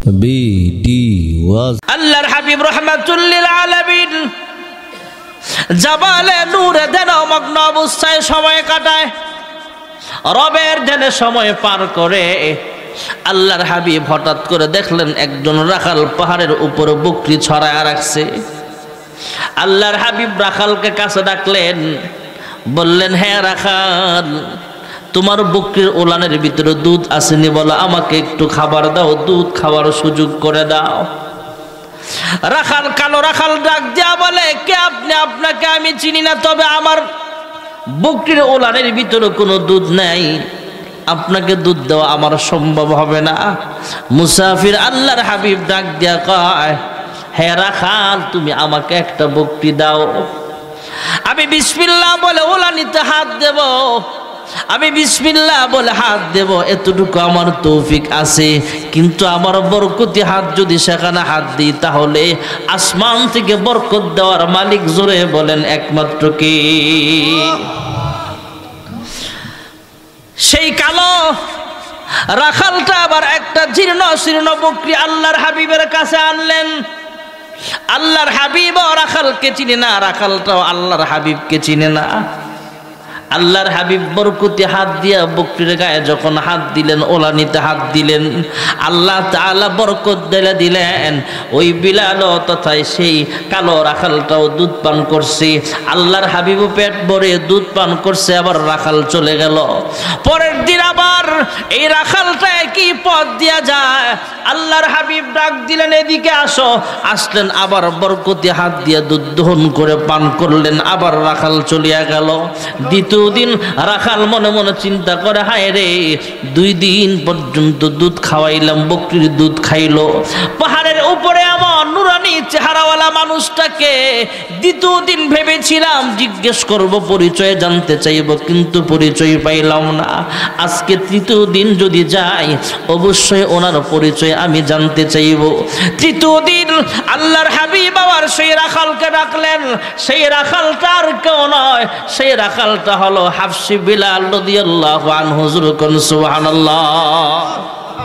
আল্লাহর হাবিব রাহমাতুল লিল আলামিন জাবালে নূরে ধ্যানমগ্ন অবস্থায় সময় কাটায়, রবের ধ্যানে সময় পার করে। আল্লাহর হাবিব হঠাৎ করে দেখলেন একজন রাখাল পাহাড়ের উপর বকরি ছড়ায় রাখছে। আল্লাহর হাবিব রাখালকে কাছে ডাকলেন, বললেন, হ্যাঁ রাখাল, তোমার বকরির ওলানের ভিতরে দুধ আসেনি বলো, আমাকে একটু খাবার দাও, দুধ খাওয়ার সুযোগ করে দাও। রাখাল, কালো রাখাল ডাক দিয়া বলে, কে আপনি? আপনাকে আমি চিনি না, তবে আমার বকরির ওলানের ভিতরে কোনো দুধ নাই, আপনাকে দুধ দেওয়া আমার সম্ভব হবে না। মুসাফির আল্লাহর হাবিব ডাক দিয়া কয়, হে রাখাল, তুমি আমাকে একটা বকরি দাও, আমি বিসমিল্লাহ বলে ওলানিতে হাত দেব, আমি বিসমিল্লাহ বলে হাত দেব, এতটুকু আমার তৌফিক আছে। কিন্তু আমার বরকতি হাত যদি সেখানে হাত দিই, তাহলে আসমান থেকে বরকত দেওয়ার মালিক জোরে বলেন একমাত্র কে? সেই কালো রাখালটা আবার একটা জীর্ণ শীর্ণ বকরি আল্লাহর হাবিবের কাছে আনলেন। আল্লাহর হাবিব রাখালকে চিনে না, রাখালটাও আল্লাহর হাবিবকে চিনে না। আল্লাহর হাবিব বরকতি হাত দিয়া বকরির গায়ে যখন হাত দিলেন, ওলানিতে হাত দিলেন, আল্লাহ তাআলা বরকত দিলেন। ওই বিলাল তথা সেই কালো রাখালটাও দুধ পান করছে। আল্লাহর হাবিবও পেট ভরে দুধ পান করছে, আবার রাখাল চলে গেল। পরের দিন আবার এই রাখালটা কি পথ দিয়া যায়, আল্লাহর হাবিব ডাক দিলেন, এদিকে আসো। আসলেন, আবার বরকতি হাত দিয়া দুধ দহন করে পান করলেন, আবার রাখাল চলিয়া গেল। দ্বিতীয় দিন রাখাল মনে মনে চিন্তা করে, হায় রে, 2 দিন পর্যন্ত দুধ খাওয়াইলাম, বকরির দুধ খাইলো, পাহাড়ের উপরে আমার নুরানি চেহারাওয়ালা মানুষটাকে দ্বিতীয় দিন ভেবেছিলাম জিজ্ঞেস করব, পরিচয় জানতে চাইব, কিন্তু পরিচয় পাইলাম না। আজকে তৃতীয় দিন যদি যাই, অবশ্যই ওনার পরিচয় আমি জানতে চাইব। তৃতীয় দিন আল্লাহর হাবিব আবার সেই রাখালকে ডাকলেন। সেই রাখালটা আর কেউ নয়, সেই রাখালটা হলো হাফসি বিলাল রাদিয়াল্লাহু আনহু। সুবহানাল্লাহ।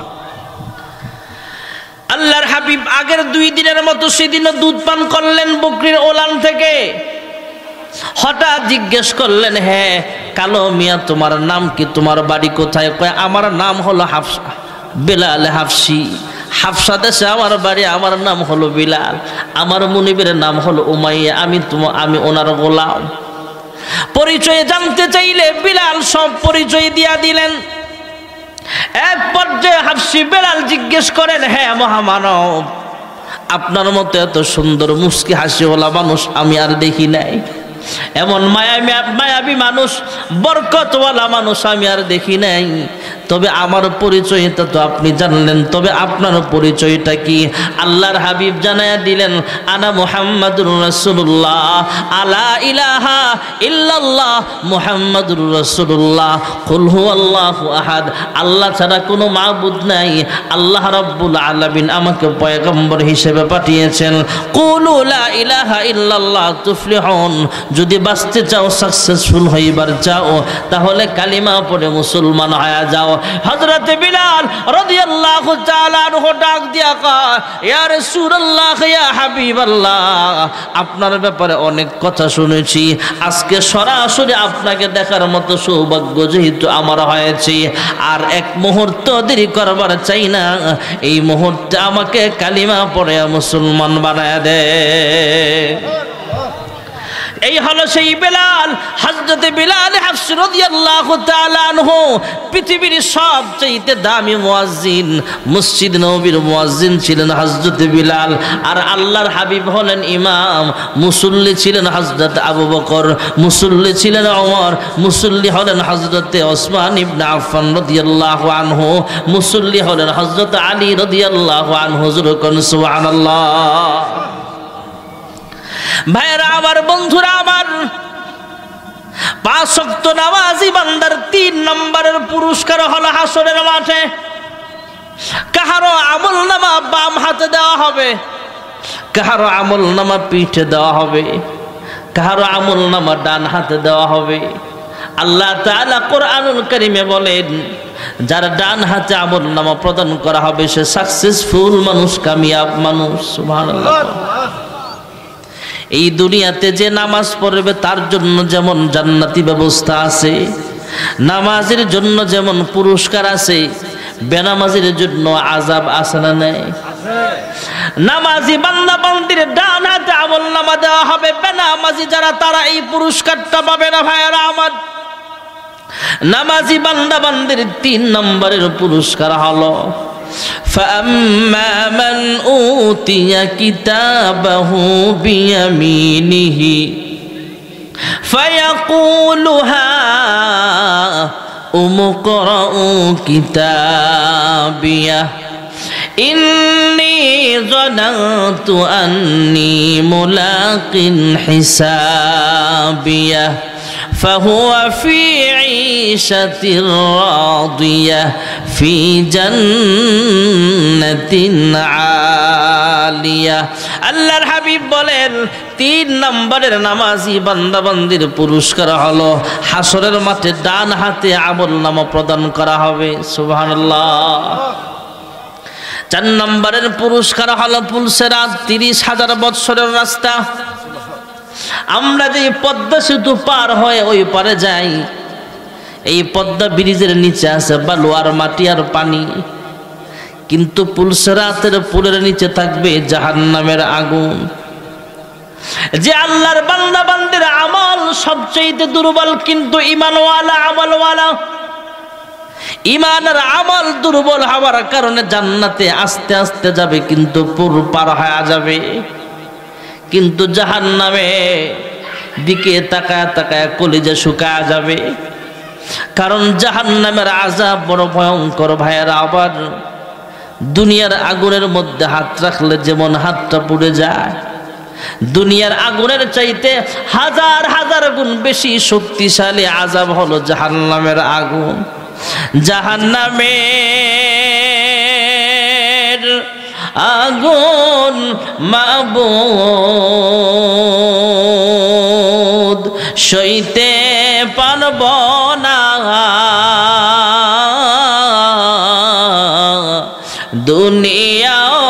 আল্লাহর হাবিব আগের 2 দিনের মতো সেদিনও দুধ পান করলেন বকরির ওলান থেকে। হঠাৎ জিজ্ঞেস করলেন, হ্যাঁ কালো মিয়া, তোমার নাম কি? তোমার বাড়ি কোথায়? কয়, আমার নাম হলো বিলাল হাফসি। হাফসা দেশে আমার বাড়ি, আমার নাম হলো বিলাল, আমার মুনিবের নাম হলো উমাইয়া, আমি ওনার গোলাম। পরিচয় জানতে চাইলে বিলাল সব পরিচয় দিয়া দিলেন। এক পর্যায়ে হাফসি বিলাল জিজ্ঞেস করেন, হ্যাঁ মহামানব, আপনার মতো এত সুন্দর মুস্কি হাসিওয়ালা মানুষ আমি আর দেখি নাই, এমন মায়াবী মানুষ, বরকতওয়ালা মানুষ আমি আর দেখি নাই। তবে আমার পরিচয়টা তো আপনি জানলেন, তবে আপনার পরিচয়টা কি? আল্লাহর হাবিব জানায়া দিলেন, আনা মুহাম্মাদুর রাসূলুল্লাহ, আলা ইলাহা ইল্লাল্লাহ মুহাম্মাদুর রাসূলুল্লাহ, কুল হুয়াল্লাহু আহাদ, আল্লাহ ছাড়া কোনো মাবুদ নাই, আল্লাহ রাব্বুল আলামিন আমাকে পয়গম্বর হিসেবে পাঠিয়েছেন। কুলু লা ইলাহা ইল্লাল্লাহ তুফলিহুন, যদি বাঁচতে চাও, সাকসেসফুল হইবার চাও, তাহলে কালিমা পড়ে মুসলমান হয়ে যাও। হযরত বিলাল রাদিয়াল্লাহু তাআলা আনহু ডাক দিয়া কয়, ইয়া রাসূলুল্লাহ, ইয়া হাবিবাল্লাহ, আপনার ব্যাপারে অনেক কথা শুনেছি, আজকে সরাসরি আপনাকে দেখার মতো সৌভাগ্য যেহেতু আমার হয়েছে, আর এক মুহূর্ত দেরি করবার চাই না, এই মুহূর্তে আমাকে কালিমা পড়ে মুসলমান বানায় দে। এই হলো সেই বিলাল, হযরত বিলাল হাফসি রাদিয়াল্লাহু তাআলা আনহু, পৃথিবীর সবচেয়ে দামি মুয়াজ্জিন, মসজিদ নববীর মুয়াজ্জিন ছিলেন হযরত বিলাল। আর আল্লাহর হাবিব হলেন ইমাম, মুসল্লি ছিলেন হযরত আবু বকর, মুসল্লি ছিলেন ওমর, মুসল্লি হলেন হযরত ওসমান ইবনে আফফান রাদিয়াল্লাহু আনহু, মুসল্লি হলেন হযরত আলী রাদিয়াল্লাহু আনহু। সুবহানাল্লাহ। ভাইরা আমার, বন্ধুরা আমার, 5 ওয়াক্ত নামাজি বান্দার 3 নম্বরের পুরস্কার হলো হাসরের মাঠে কাহারো আমলনামা বাম হাতে দেওয়া হবে, কাহারো আমলনামা পিঠে দেওয়া হবে, কাহারো আমলনামা ডান হাতে দেওয়া হবে। আল্লাহ তাআলা কোরআনুল কারীমে বলেন, যার ডান হাতে আমলনামা প্রদান করা হবে সে সাকসেসফুল মানুষ, কামিয়াব মানুষ। সুবহানাল্লাহ। এই দুনিয়াতে যে নামাজ পড়বে তার জন্য যেমন জান্নাতি ব্যবস্থা আছে, নামাজের জন্য যেমন পুরস্কার আছে, বেনামাজির জন্য আযাব আছে না নাই? নামাজি বান্দা বান্দির ডান হাতে আমলনামা দেওয়া হবে, বেনামাজি যারা তারা এই পুরস্কারটা পাবে না। ভাইয়েরা আমার, নামাজি বান্দা বান্দির 3 নম্বরের পুরস্কার হলো فأما من أوتي كتابه بيمينه فيقول هاؤم اقرءوا كتابيه إني ظننت أني ملاق حسابيه فهو في عيشة راضية في جنة عالية। আল্লাহর হাবিব বলেন 3 নম্বরের নামাজি বান্দা বান্দির পুরস্কার হলো হাসরের মাঠে ডান হাতে আমলনামা প্রদান করা হবে। সুবহানাল্লাহ। 4 নম্বরের পুরস্কার হলো পুলসেরাত, 30,000 বছরের রাস্তা। আমরা যে পদ্মা সেতু পার হয়ে ওই পারে যাই, এই পদ্মা ব্রিজের নিচে আছে বালু আর মাটি আর পানি, কিন্তু পুলসেরাতের পুলের নিচে থাকবে জাহান্নামের আগুন। যে আল্লাহর বান্দা বান্দির আমল সবচেয়ে দুর্বল, কিন্তু ঈমানওয়ালা আমলওয়ালা, ঈমান আর আমল দুর্বল হওয়ার কারণে জান্নাতে আস্তে আস্তে যাবে, কিন্তু পুর পার হয়ে যাবে। কিন্তু জাহান্নামে দিকে তাকায় তাকায় কলিজা শুকায় যাবে, কারণ জাহান্নামের আযাব বড় ভয়ঙ্কর। ভাইয়েরা আবার, দুনিয়ার আগুনের মধ্যে হাত রাখলে যেমন হাতটা পুড়ে যায়, দুনিয়ার আগুনের চাইতে 1000 গুণ বেশি শক্তিশালী আযাব হলো জাহান্নামের আগুন। জাহান্নামের আগুন মাবুদ সইতে পারব না, দুনিয়াও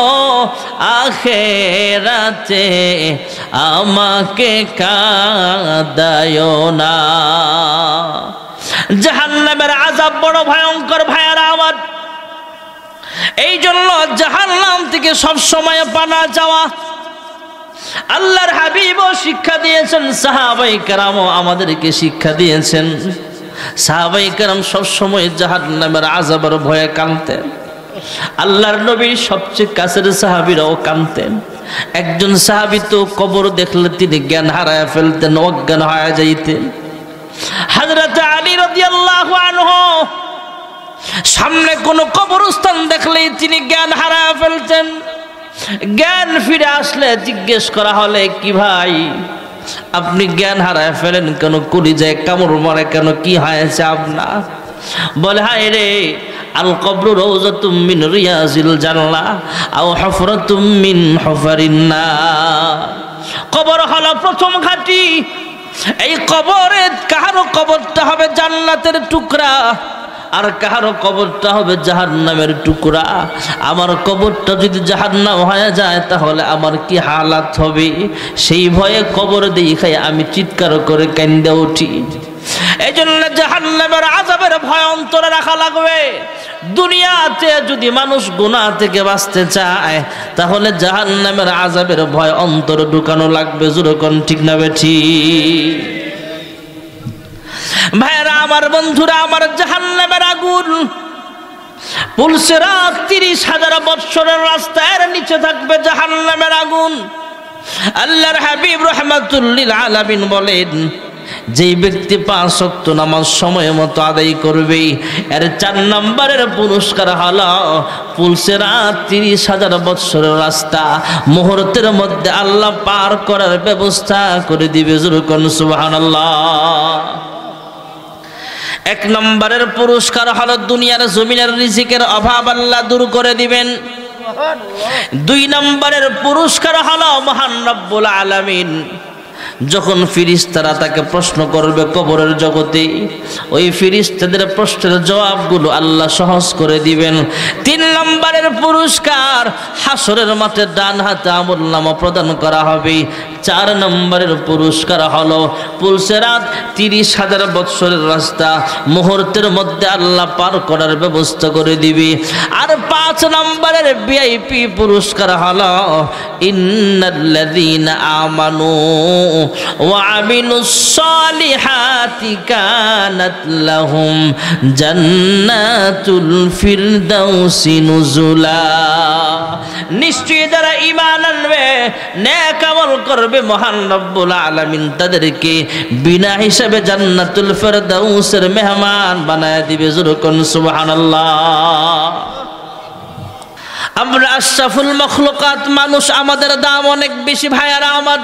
আখিরাতে আমাকে কাঁদায়ো না। জাহান্নামের আযাব বড় ভয়ঙ্কর। ভাইয়ারা আমার, এই জন্য জাহান্নাম থেকে সব সময় পানা চাওয়া। আল্লাহর হাবিবও শিক্ষা দিয়েছেন, সাহাবায়ে কেরামও আমাদেরকে শিক্ষা দিয়েছেন। সাহাবায়ে কেরাম সব সময় জাহান্নামের আযাবের ভয়ে কাঁদতেন। আল্লাহর নবীর সবচেয়ে কাছের সাহাবীরাও কাঁদতেন। একজন সাহাবী তো কবর দেখলে তিনি জ্ঞান হারায় ফেলতেন, অজ্ঞান হয়ে যাইতেন। হযরত আলী রাদিয়াল্লাহু আনহু সামনে কোনো কবরস্থান দেখলেই তিনি জ্ঞান হারায় ফেলতেন। জ্ঞান ফিরে আসলে জিজ্ঞেস করা হলে, কি ভাই আপনি জ্ঞান হারায় ফেলেন কেন, কলিজায় কামড় মারে কেন, কি হয়েছে আপনার? বলে, হায় রে, আল কবরু রাউযাতুম মিন রিয়াজিল জান্নাহ আও হুফরাতুম মিন হুফারিন নার। কবর হলো প্রথম ঘাঁটি। এই কবরে কারো কবরটা হবে জান্নাতের টুকরা, আর কারো কবরটা হবে জাহান্নামের টুকরা। আমার কবরটা যদি জাহান্নাম হয়ে যায় তাহলে আমার কি হালাত হবে, সেই ভয়ে কবর দেখাই আমি চিৎকার করে কান্দে উঠি। এই জন্য জাহান্নামের আযাবের ভয় অন্তরে রাখা লাগবে। দুনিয়াতে যদি মানুষ গুনাহ থেকে বাঁচতে চায় তাহলে জাহান্নামের আযাবের ভয় অন্তরে ঢুকানো লাগবে। যেরকম ঠিক না বেঠি? ভাইরা আমার, বন্ধুরা আমার, জাহান্নামের আগুন পুলসিরাত 30,000 বছরের রাস্তার নিচে থাকবে জাহান্নামের আগুন। আল্লাহর হাবিব রাহমাতুল লিল আলামিন বলেন, যেই ব্যক্তি 5 ওয়াক্ত নামাজ সময় মতো আদায় করবে এর 4 নম্বরের পুরস্কার হলো পুলসিরাত 30,000 বছরের রাস্তা মুহূর্তের মধ্যে আল্লাহ পার করার ব্যবস্থা করে দিবে। যেরকম সুবহানাল্লাহ। 1 নম্বরের পুরস্কার হলো দুনিয়ার জমিনের রিজিকের অভাব আল্লাহ দূর করে দিবেন। 2 নম্বরের পুরস্কার হলো মহান রব্বুল আলামিন যখন ফেরেশতারা তাকে প্রশ্ন করবে কবরের জগতে, ওই ফেরেশতাদের প্রশ্নের জবাবগুলো আল্লাহ সহজ করে দিবেন। 3 নম্বরের পুরস্কার, হাসরের মাঠে ডান হাতে আমলনামা প্রদান করা হবে। 4 নম্বরের পুরস্কার হলো পুলসেরাত, 30,000 বৎসরের রাস্তা মুহূর্তের মধ্যে আল্লাহ পার করার ব্যবস্থা করে দিবে। আর 5 নম্বরের ভিআইপি পুরস্কার হলো ইন্নাল্লাযীনা আমানু ওয়া আমিলুস সালিহাতি কানাত লাহুম জান্নাতুল ফিরদাউসি নুজুলা। নিশ্চয়ই যারা ঈমান আনবে, নেক আমল করবে, মহান রব্বুল আলামিন তাদেরকে বিনা হিসাবে জান্নাতুল ফিরদাউসের মেহমান বানায় দিবে। যুরকুন সুবহানাল্লাহ। আমরা আশরাফুল মখলুকাত মানুষ, আমাদের দাম অনেক বেশি ভাইয়ারা আমার।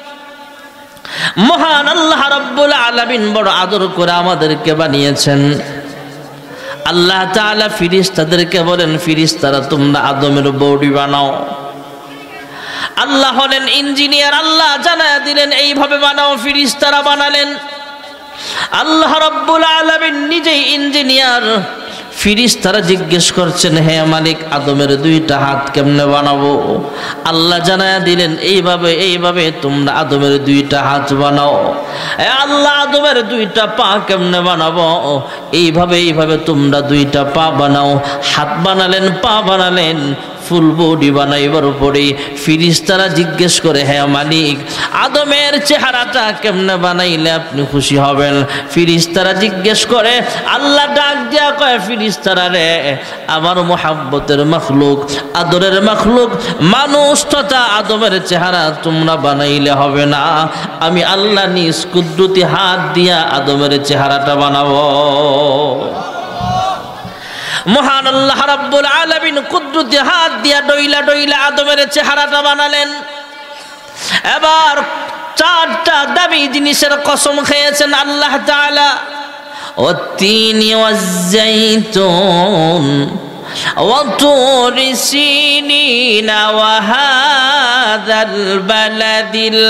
মহান আল্লাহ রাব্বুল আলামিন বড় আদর করে আমাদেরকে বানিয়েছেন। আল্লাহ তাআলা ফেরেশতাদেরকে বলেন, ফেরেশতারা তোমরা আদমের বডি বানাও। আল্লাহ হলেন ইঞ্জিনিয়ার, আল্লাহ জানায়া দিলেন এইভাবে বানাও, ফেরেশতারা বানালেন। আল্লাহ রাব্বুল আলামিন নিজেই ইঞ্জিনিয়ার। ফেরেশতারা জিজ্ঞেস করছেন, হে মালিক, আদমের 2টা হাত কেমনে বানাবো? আল্লাহ জানায়া দিলেন, এইভাবে এইভাবে তোমরা আদমের 2টা হাত বানাও। আল্লাহ আদমের 2টা পা কেমনে বানাবো? এইভাবে এইভাবে তোমরা 2টা পা বানাও। হাত বানালেন, পা বানালেন, ফুল বডি বানাইবার পরে ফেরেশতারা জিজ্ঞেস করে, হে মালিক, আদমের চেহারাটা কেমনে বানাইলে আপনি খুশি হবেন? ফেরেশতারা জিজ্ঞেস করে, আল্লাহ ডাক দিয়া কয়, ফেরেশতারা রে, আমার মুহাব্বতের মাখলুক, আদরের মাখলুক মানুষ তথা আদমের চেহারা তোমরা বানাইলে হবে না, আমি আল্লাহ নিজ কুদরতি হাত দিয়া আদমের চেহারাটা বানাবো। মহান আল্লাহ রাব্বুল আলামিন কুদরতি হাত দিয়া ডইলা ডইলা আদমের চেহারাটা বানালেন। এবার 4টা দামি জিনিসের কসম খেয়েছেন আল্লাহ তাআলা, ওয়াত-তিনি ওয়াজ-যাইতুন ওয়া তুরি সিনিনা ওয়া হাযাল বালাদিল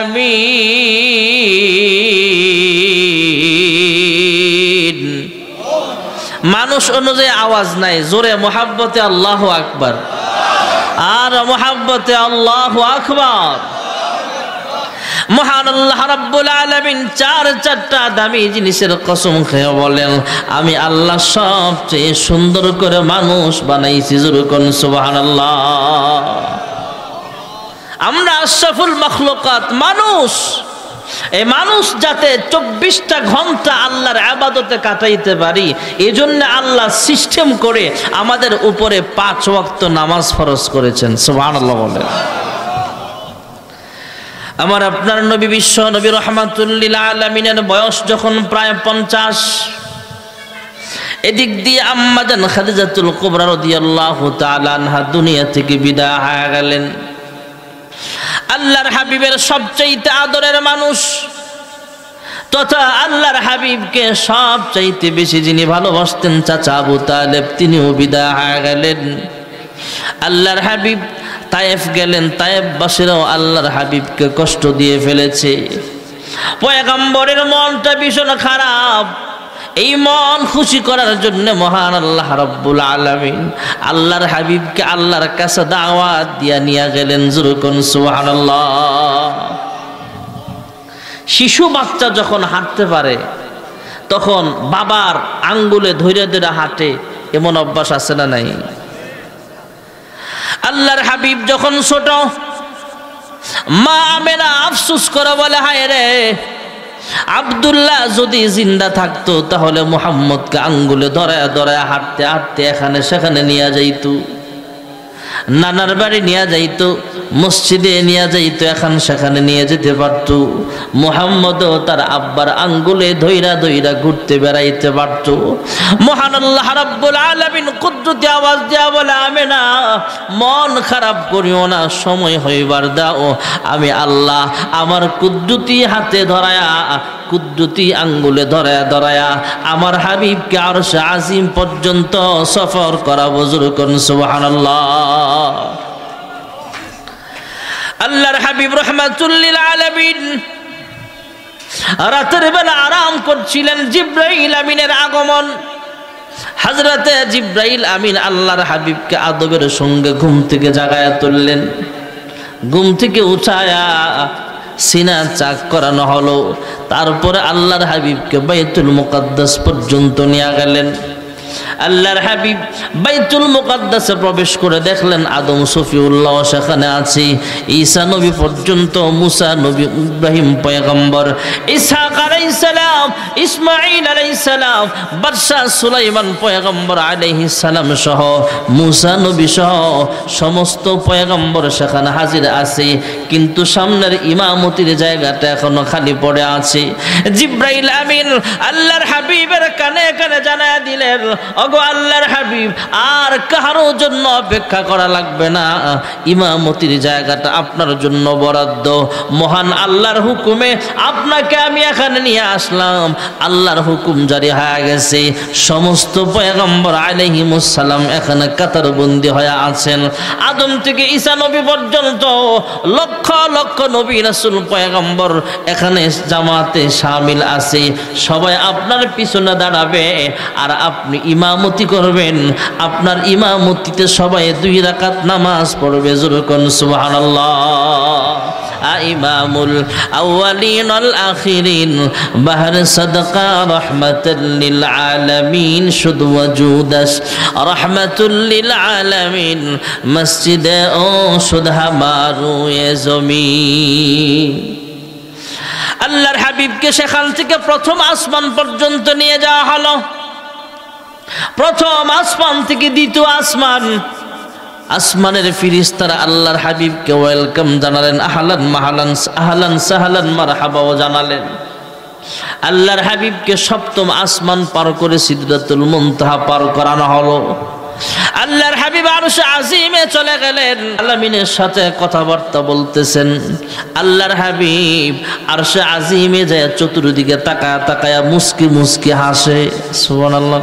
আমিন। মানুষ অনুযায়ী আওয়াজ নাই, জোরে মুহাব্বতে আল্লাহু আকবার, আর মুহাব্বতে আল্লাহু আকবার। মহান আল্লাহ রাব্বুল আলামিন 4টা দামি জিনিসের কসম খেয়ে বলেন, আমি আল্লাহ সবচেয়ে সুন্দর করে মানুষ বানাইছি। যুরকুন সুবহানাল্লাহ। আমরা আশরাফুল মখলুকাত মানুষ। এই মানুষ যাতে 24টা ঘন্টা আল্লাহর ইবাদতে কাটাইতে পারি, এজন্য আল্লাহ সিস্টেম করে আমাদের উপরে 5 ওয়াক্ত নামাজ ফরজ করেছেন। সুবহানাল্লাহ বলেন। আমার আপনার নবী, বিশ্ব নবী রাহমাতুল লিল আলামিনের বয়স যখন প্রায় 50, এদিক দিয়ে আম্মা জান খাদিজাতুল কুবরা রাদিয়াল্লাহু তাআলা আনহা দুনিয়া থেকে বিদায় হয়ে গেলেন। আল্লাহর হাবিবের সবচাইতে আদরের মানুষ তথা আল্লাহর হাবিবকে সবচাইতে বেশি যিনি ভালোবাসতেন চাচা আবু তালেব, তিনিও বিদায় হয়ে গেলেন। আল্লাহর হাবিব তায়েফ গেলেন, তায়েফবাসীরাও আল্লাহর হাবিবকে কষ্ট দিয়ে ফেলেছে। পয়গম্বরের মনটা ভীষণ খারাপ। এই মন খুশি করার জন্য মহান আল্লাহ রাব্বুল আলামিন আল্লাহর হাবিবকে আল্লাহর কাছে দাওয়াত দিয়া নিয়ে গেলেন। যুরকুন সুবহানাল্লাহ। শিশু বাচ্চা যখন হাঁটতে পারে তখন বাবার আঙ্গুলে ধইরা ধইরা হাঁটে, এমন অভ্যাস আছে না নাই? আল্লাহর হাবিব যখন ছোট, মা আমেনা আফসোস করে বলে, হায় রে, আব্দুল্লাহ যদি জিন্দা থাকতো তাহলে মুহাম্মদকে আঙ্গুলে ধরায়া ধরায়া হাঁটতে হাঁটতে এখানে সেখানে নিয়ে যাইতো, নানার বাড়ি নিয়ে যাইতো, মসজিদে নিয়ে যাইতো, এখান সেখানে নিয়ে যেতে পারত। মুহাম্মদও তার আব্বার আঙ্গুলে ধইরা ধইরা ঘুরতে বেড়াইতে পারত। মহান আল্লাহ রাব্বুল আলামিন কুদরতি আওয়াজ দিয়া বলে, আমেনা, মন খারাপ করিও না, সময় হইবার দাও, আমি আল্লাহ আমার কুদরতি হাতে ধরায়া, কুদরতি আঙ্গুলে ধরায়া ধরায়া আমার হাবিবকে আরশে আজিম পর্যন্ত সফর করাবো। যুরকুন সুবহানাল্লাহ। আল্লাহর হাবিব রাহমাতুল লিল আলামিন রাতের বেলা আরাম করছিলেন, জিব্রাইল আমিনের আগমন। হযরতে জিব্রাইল আমিন আল্লাহর হাবিবকে আদবের সঙ্গে ঘুম থেকে জাগায়া তুললেন। ঘুম থেকে উঠায়া সিনা চাক করানো হলো। তারপরে আল্লাহর হাবিবকে বাইতুল মুকাদ্দাস পর্যন্ত নিয়ে গেলেন। আল্লাহর হাবিব বাইতুল মুকাদ্দাসে প্রবেশ করে দেখলেন আদম সফিউল্লাহ সেখানে আছে, ঈসা নবী পর্যন্ত, মুসা নবী, ইব্রাহিম পয়গম্বর, ইসহাক আলাইহিস সালাম, ইসমাঈল আলাইহিস সালাম, বাদশা সুলাইমান পয়গম্বর আলাইহিস সালাম সহ মুসা নবী সহ সমস্ত পয়গম্বর সেখানে হাজির আছে। কিন্তু সামনের ইমামতির জায়গাটা এখনো খালি পড়ে আছে। জিব্রাইল আমিন আল্লাহর হাবিবের কানে কানে জানায়া দিলেন, ওগো আল্লাহর হাবিব, আর কারো জন্য অপেক্ষা করা লাগবে না, ইমামতির জায়গাটা আপনার জন্য বরাদ্দ। মহান আল্লাহর হুকুমে আপনাকে আমি এখানে নিয়ে আসলাম। আল্লাহর হুকুম জারি হয়ে গেছে, সমস্ত পয়গম্বর আলাইহিমুস সালাম এখানে কাতারবন্দি হয়ে আছেন। আদম থেকে ঈসা নবী পর্যন্ত লক্ষ লক্ষ নবী রাসূল পয়গম্বর এখানে জামাতে শামিল আছে। সবাই আপনার পিছনে দাঁড়াবে আর আপনি ইমামতি করবেন। আপনার ইমামতিতে সবাই 2 রাকাত নামাজ পড়বে। জোরে কোন সুবহানাল্লাহ। ইমামুল আউয়ালিন ওয়াল আখিরিন, বাহর সাদকা রাহমাতাল লিল আলামিন, শুধু ওয়াজুদাস রাহমাতুল লিল আলামিন, মসজিদে ও শুধু হামারু এ জমিন। আল্লাহর হাবিবকে সেখান থেকে প্রথম আসমান পর্যন্ত নিয়ে যাওয়া হলো। প্রথম আসমান থেকে দ্বিতীয় আসমান, আসমানের ফেরেশতারা আল্লাহর হাবিবকে ওয়েলকাম জানালেন, আহলান মাহলান আহলান সাহলান মারহাবাও জানালেন। আল্লাহর হাবিবকে সপ্তম আসমান পার করে সিদরাতুল মুনতাহা পার করানো হলো। আল্লাহর হাবিব আরশে আজিমে চলে গেলেন, আলামিনের সাথে কথাবার্তা বলতেছেন। আল্লাহর হাবিব আরশে আজিমে যায় চতুর্দিকে তাকায়া তাকায়া মুস্কি মুস্কি হাসে। সুবহানাল্লাহ।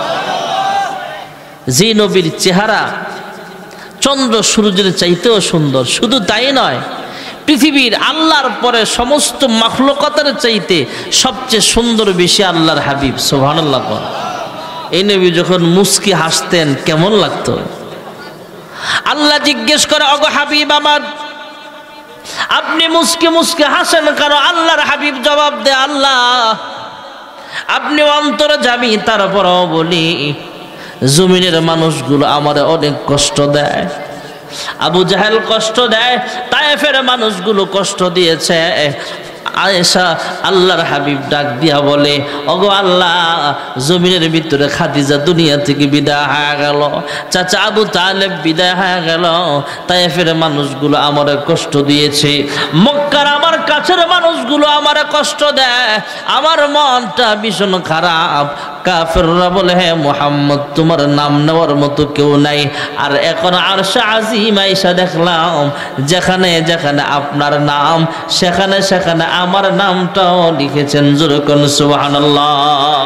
যে নবীর চেহারা চন্দ্র সূর্যের চাইতেও সুন্দর, শুধু তাই নয়, পৃথিবীর আল্লাহর পরে সমস্ত মাখলুকাতের চাইতে সবচেয়ে সুন্দর বেশি আল্লাহর হাবিব। সুবহানাল্লাহ। এই নবী যখন মুস্কি হাসতেন কেমন লাগতো। আল্লাহ জিজ্ঞেস করে, ওগো হাবিব আমার, আপনি মুস্কি মুস্কি হাসেন কেন? আল্লাহর হাবিব জবাব দেয়, আল্লাহ আপনি অন্তর্যামী, তারপরও বলি জমিনের মানুষগুলো আমারে অনেক কষ্ট দেয়। আবু জাহেল কষ্ট দেয়, তায়েফের মানুষগুলো কষ্ট দিয়েছে। আয়েশা আল্লাহর হাবিব ডাক দিয়া বলে, ওগো আল্লাহ, জমিনের ভিতরে খাদিজা দুনিয়া থেকে বিদায় হয়ে গেল, চাচা আবু তালেব বিদায় হয়ে গেল, তায়েফের মানুষগুলো আমারে কষ্ট দিয়েছে, মক্কার আমার কাছের মানুষগুলো আমারে কষ্ট দেয়, আমার মনটা ভীষণ খারাপ। কাফেররা বলে, হে মুহাম্মদ, তোমার নাম নেওয়ার মতো কেউ নাই। আর এখন আরশে আজিম আয়েশা দেখলাম, যেখানে যেখানে আপনার নাম সেখানে সেখানে আমার নামটাও লিখেছেন। জোরে কোন সুবহানাল্লাহ।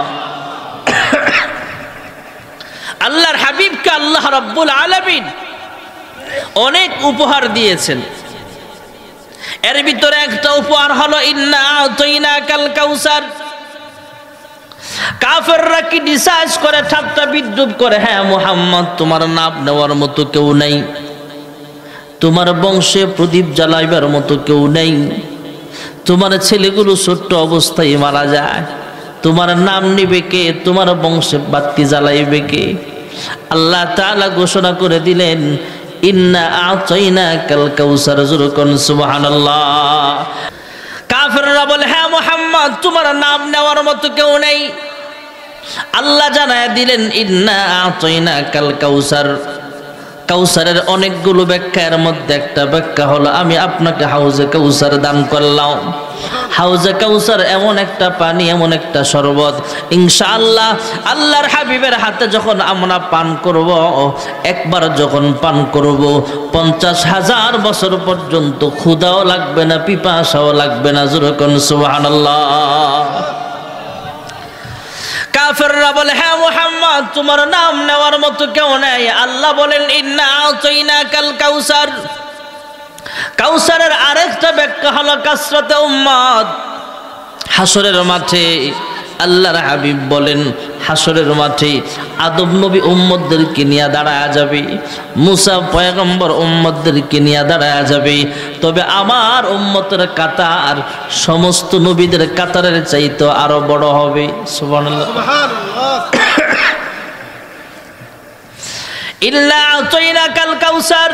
আল্লাহর হাবিবকে আল্লাহ রাব্বুল আলামিন অনেক উপহার দিয়েছেন। এর ভিতরে একটা উপহার হলো ইন্না আতাইনাকাল কাউসার। কাফেররা কি ডিসাইজ করে, ঠাট্টা বিদ্রুপ করে, হ্যাঁ মুহাম্মদ, তোমার নাম নেওয়ার মতো কেউ নাই, তোমার বংশে প্রদীপ জ্বালাইবার মতো কেউ নেই, তোমার ছেলেগুলো ছোট্ট অবস্থায় মারা যায়, তোমার নাম নিবে কে, তোমার বংশে বাতি জ্বালাইবে কে? আল্লাহ তাআলা ঘোষণা করে দিলেন, ইন্না আতাইনাকাল কাউসার। জোরে কোন সুবহানাল্লাহ। কাফেররা বলে, হ্যাঁ মুহাম্মদ, তোমার নাম নেওয়ার মতো কেউ নেই। আল্লাহ জানায় দিলেন, ইন্না আতাইনাকাল কাউসার। কাউসারের অনেকগুলো ব্যাখ্যা, এর মধ্যে একটা ব্যাখ্যা হলো আমি আপনাকে হাউজে কাউসার দান করলাম। হাউজে কাউসার এমন একটা পানি, এমন একটা শরবত, ইনশাআল্লাহ আল্লাহর হাবিবের হাতে যখন আমরা পান করব, একবার যখন পান করব 50,000 বছর পর্যন্ত ক্ষুধাও লাগবে না, পিপাসাও লাগবে না। জোরে কোন সুবহানাল্লাহ। কাফেররা বলে, হ্যাঁ মুহাম্মদ, তোমার নাম নেওয়ার মতো কেউ নেই। আল্লাহ বলেন, ইন্না আতাইনাকাল কাউসার। কাউসারের আরেকটা ব্যাখ্যা হলো কাসরাতে উম্মত। হাসরের মাঠে আল্লাহর হাবিব বলেন, হাসরের মাঠে আদম নবী উম্মতদেরকে নিয়ে দাঁড়ায়া যাবে, মুসা পয়গম্বর উম্মতদেরকে নিয়ে দাঁড়ায়া যাবে। তবে আমার উম্মতের কাতার সমস্ত নবীদের কাতারের চাইতে আরো বড় হবে। সুবহানাল্লাহ। ইল্লা আতাইনাকাল কাউসার।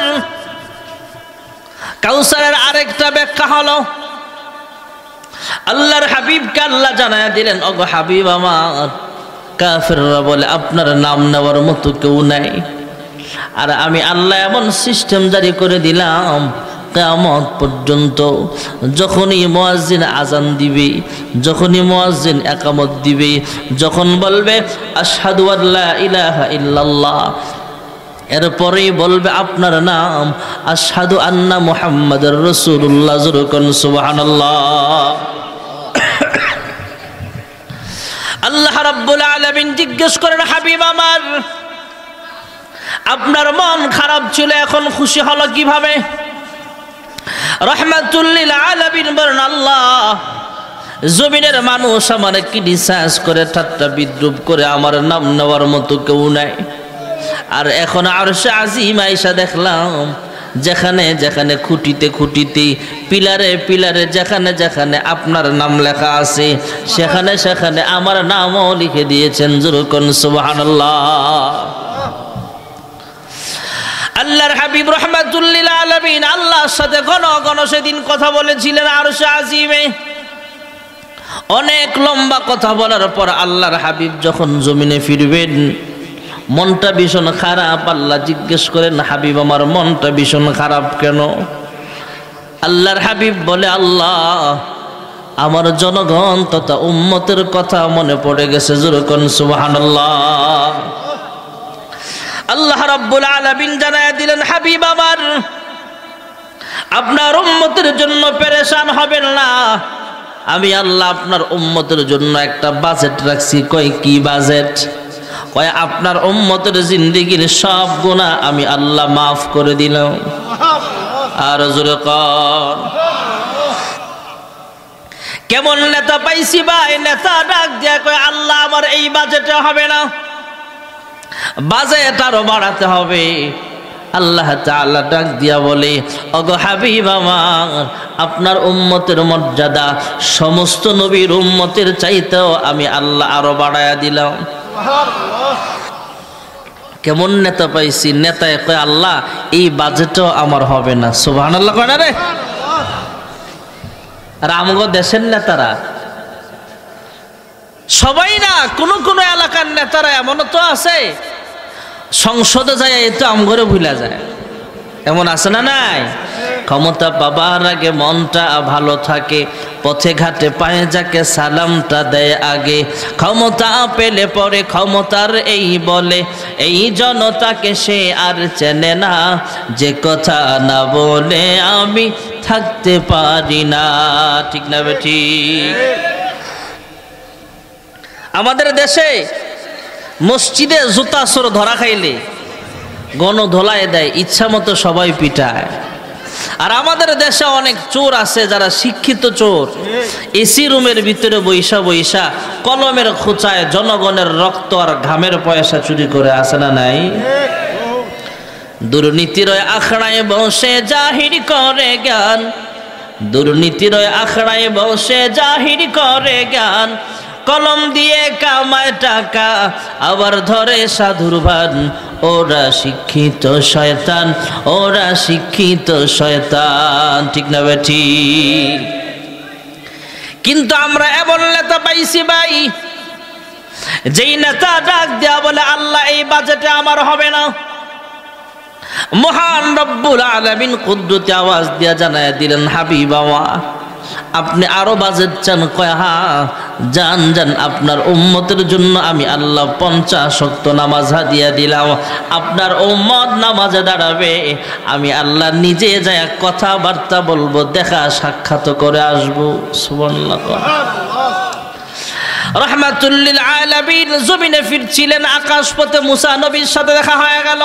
কাউসারের আরেকটা ব্যাখ্যা হলো, আল্লাহর হাবিবকে আল্লাহ জানায়া দিলেন, ওগো হাবিব আমার, কাফেররা বলে আপনার নাম নেওয়ার মতো কেউ নাই। আর আমি আল্লাহ এমন সিস্টেম জারি করে দিলাম, কিয়ামত পর্যন্ত যখনই মুয়াজ্জিন আজান দিবে, যখনই মুয়াজ্জিন ইকামত দিবে, যখন বলবে আশহাদু আল্লা ইলাহা ইল্লাল্লাহ, এরপরেই বলবে আপনার নাম, আশহাদু আন্না মুহাম্মাদুর রাসূলুল্লাহ, যুরকুন সুবহানাল্লাহ। আল্লাহ রাব্বুল আলামিন জিজ্ঞেস করেন, হাবিব আমার, আপনার মন খারাপ ছিল, এখন খুশি হলো কিভাবে? রাহমাতুল লিল আলামিন বলেন, আল্লাহ জমিনের মানুষ আমার ক্রিটিসাইজ করে, ঠাট্টা বিদ্রুপ করে, আমার নাম নেওয়ার মতো কেউ নাই। আর এখন আরশে আজিম আয়েশা দেখলাম, যেখানে যেখানে খুঁটিতে খুঁটিতে, পিলারে পিলারে, যেখানে যেখানে আপনার নাম লেখা আছে, সেখানে সেখানে আমার নামও লিখে দিয়েছেন। যুরকুন সুবহানাল্লাহ। আল্লাহর হাবিব রাহমাতুল লিল আলামিন আল্লাহর সাথে ঘন ঘন সেদিন কথা বলেছিলেন আরশে আজিমে। অনেক লম্বা কথা বলার পর আল্লাহর হাবিব যখন জমিনে ফিরবেন, মনটা ভীষণ খারাপ। আল্লাহ জিজ্ঞেস করেন, হাবিব আমার মনটা ভীষণ খারাপ কেন? আল্লাহর হাবিব বলে, আল্লাহ আমার জনগণ তথা উম্মতের কথা মনে পড়ে গেছে। যুরকুন সুবহানাল্লাহ। আল্লাহ রাব্বুল আলামিন জানায়া দিলেন, হাবিব আমার, আপনার উম্মতের জন্য পেরেশান হবেন না। আমি আল্লাহ আপনার উম্মতের জন্য একটা বাজেট রাখছি। কয় কি বাজেট? কয় আপনার উম্মতের জিন্দেগীর সব গুনাহ আমি আল্লাহ মাফ করে দিলাম। আর জোরে কর। কেমন নেতা পাইছি ভাই? নেতা ডাক দিয়া কয়, আল্লাহ আমার এই বাজেটে হবে না, বাজেট আরো বাড়াতে হবে। আল্লাহ তাআলা ডাক দিয়া বলে, ওগো হাবিব আমার, আপনার উম্মতের মর্যাদা সমস্ত নবীর উম্মতের চাইতেও আমি আল্লাহ আরো বাড়ায়া দিলাম। কেমন নেতা পাইছি? নেতায় কয়, আল্লাহ এই বাজেটও আমার হবে না। সুবহানাল্লাহ কয় না রে? আর আমগো দেশের নেতারা সবাই না, কোন কোন এলাকার নেতারা এমন তো আছে, সংসদে যায় তো আমগরে ভুলা যায়। এমন আছে না নাই? ক্ষমতা পাবার আগে মনটা ভালো থাকে, পথে ঘাটে পায়ে যাকে সালামটা দেয় আগে। ক্ষমতা পেলে পরে ক্ষমতার এই বলে, এই জনতাকে সে আর চেনে না, যে কথা না বলে আমি থাকতে পারি না। ঠিক না বেঠি? আমাদের দেশে মসজিদে জুতা সর ধরা খাইলে গণধোলায় দেয়, ইচ্ছা মতো সবাই পিটায়। আর আমাদের দেশে অনেক চোর আছে যারা শিক্ষিত চোর, এসি রুমের ভিতরে বৈশা বৈশা কলমের খোঁচায় জনগণের রক্ত আর ঘামের পয়সা চুরি করে। আছে না নাই? দুর্নীতির আখড়ায় বসে জাহির করে জ্ঞান, দুর্নীতির আখড়ায় বসে জাহির করে জ্ঞান, কলম দিয়ে কামায় টাকা আবার ধরে সাধুর ভান। ওরা শিক্ষিত শয়তান, ওরা শিক্ষিত শয়তান। ঠিক না বেঠি? কিন্তু আমরা এমন নেতা পাইছি ভাই, যেই নেতা ডাক দেয়া বলে, আল্লাহ এই বাজেটে আমার হবে না। মহান রব্বুল আলামিন কুদরতি আওয়াজ দিয়া জানায়া দিলেন, হাবিব আমার, আপনি আরো বাজেট চান? কয় হ্যাঁ, যান যান, আপনার উম্মতের জন্য আমি আল্লাহ 50 ওয়াক্ত নামাজ হাদিয়া দিলাম। আপনার উম্মত নামাজে দাঁড়াবে, আমি আল্লাহ নিজে যায় কথাবার্তা বলবো, দেখা সাক্ষাৎ করে আসবো। সুবহানাল্লাহ। রাহমাতুল লিল আলামিন জমিনে ফিরছিলেন, আকাশপথে মুসা নবীর সাথে দেখা হয়ে গেল।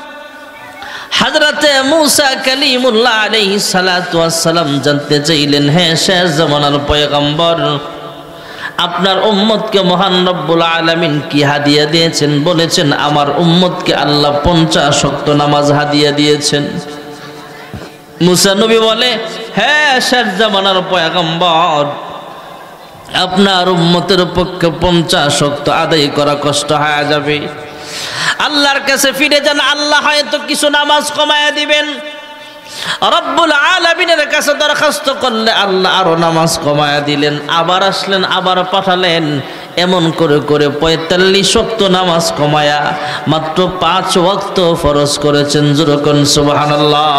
হযরতে মুসা কালিমুল্লাহ আলাইহিস সালাতু ওয়াস সালাম জানতে চাইলেন, হে শেষ জামানার পয়গম্বর, আপনার উম্মতকে মহান রব্বুল আলামিন কি হাদিয়া দিয়েছেন? বলেছেন আমার উম্মতকে আল্লাহ 50 ওয়াক্ত নামাজ হাদিয়া দিয়েছেন। মুসা নবী বলে, হ্যাঁ শেষ জামানার পয়গম্বর, আপনার উম্মতের পক্ষে 50 ওয়াক্ত আদায় করা কষ্ট হয়ে যাবে। আল্লাহর কাছে ফিরে যান, আল্লাহ হয়তো কিছু নামাজ কমায়া দিবেন। রব্বুল আলামিনের কাছে দরখাস্ত করলে আল্লাহ আরো নামাজ কমায়া দিলেন। আবার আসলেন, আবার পাঠালেন। এমন করে করে 45 ওয়াক্ত নামাজ কমায়া মাত্র 5 ওয়াক্ত ফরজ করেছেন। যেরকম সুবহানাল্লাহ।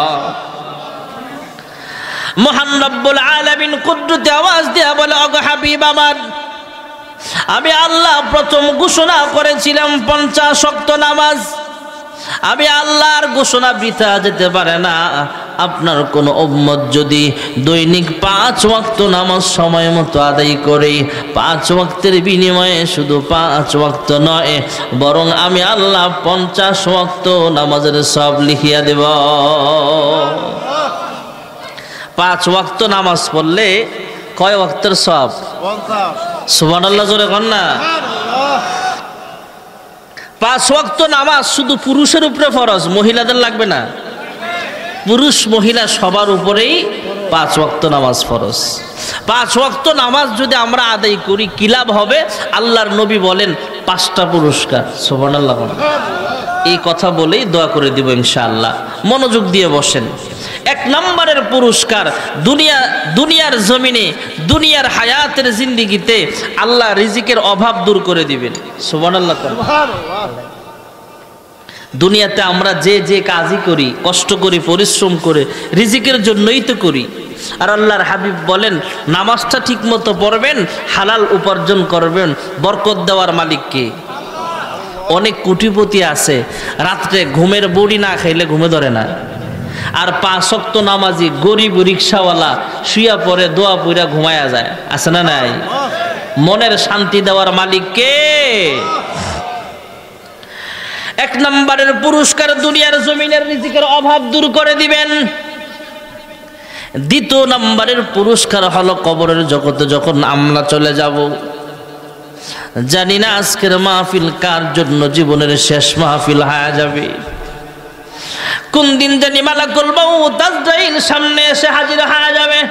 মহান রব্বুল আলামিন কুদরতি আওয়াজ দিয়া বলে, ওগো হাবিব আমার, আমি আল্লাহ প্রথম ঘোষণা করেছিলাম 50 ওয়াক্ত নামাজ। আমি আল্লাহর ঘোষণা বৃথা যেতে পারে না। আপনার কোন উম্মত যদি দৈনিক 5 ওয়াক্ত নামাজ সময় মতো আদায় করে, 5 ওয়াক্তের বিনিময়ে শুধু 5 ওয়াক্ত নয়, বরং আমি আল্লাহ 50 ওয়াক্ত নামাজের সব লিখিয়া দেব। 5 ওয়াক্ত নামাজ পড়লে কয় ওয়াক্তের সব? 50। সুবহানাল্লাহ জোরে কর না। 5 ওয়াক্ত নামাজ শুধু পুরুষের উপরে ফরজ, মহিলাদের লাগবে না। পুরুষ মহিলা সবার উপরেই 5 ওয়াক্ত নামাজ ফরজ। 5 ওয়াক্ত নামাজ যদি আমরা আদায় করি কি লাভ হবে? আল্লাহর নবী বলেন 5টা পুরস্কার। সুবহানাল্লাহ। এই কথা বলেই দোয়া করে দিব ইনশাআল্লাহ। মনোযোগ দিয়ে বসেন। 1 নম্বরের পুরস্কার, দুনিয়ার জমিনে, দুনিয়ার হায়াতের জিন্দেগিতে আল্লাহ রিজিকের অভাব দূর করে দিবেন। সুবহানাল্লাহ। দুনিয়াতে আমরা যে যে কাজই করি, কষ্ট করি, পরিশ্রম করে, রিজিকের জন্যই তো করি। আর আল্লাহর হাবিব বলেন, নামাজটা ঠিক মতো পড়বেন, হালাল উপার্জন করবেন। বরকত দেওয়ার মালিক কে? অনেক কোটিপতি আছে, রাত্রে ঘুমের বড়ি না খাইলে ঘুমে ধরে না। আর 5 ওয়াক্ত নামাজি গরিব রিকশাওয়ালা শুয়া পরে দোয়া পইরা ঘুমায়া যায়, আছে না নাই? মনের শান্তি দেওয়ার মালিক কে? 1 নম্বরের পুরস্কার, দুনিয়ার জমিনের রিজিকের অভাব দূর করে দিবেন। 2 নম্বরের পুরস্কার হলো কবরের জগতে যখন আমরা চলে যাব। জানি না আজকের মাহফিল কার জন্য জীবনের শেষ মাহফিল হয়ে যাবে। কোন দিন জানি মালাকুল মউত আজরাইল সামনে এসে হাজির হয়ে যাবে।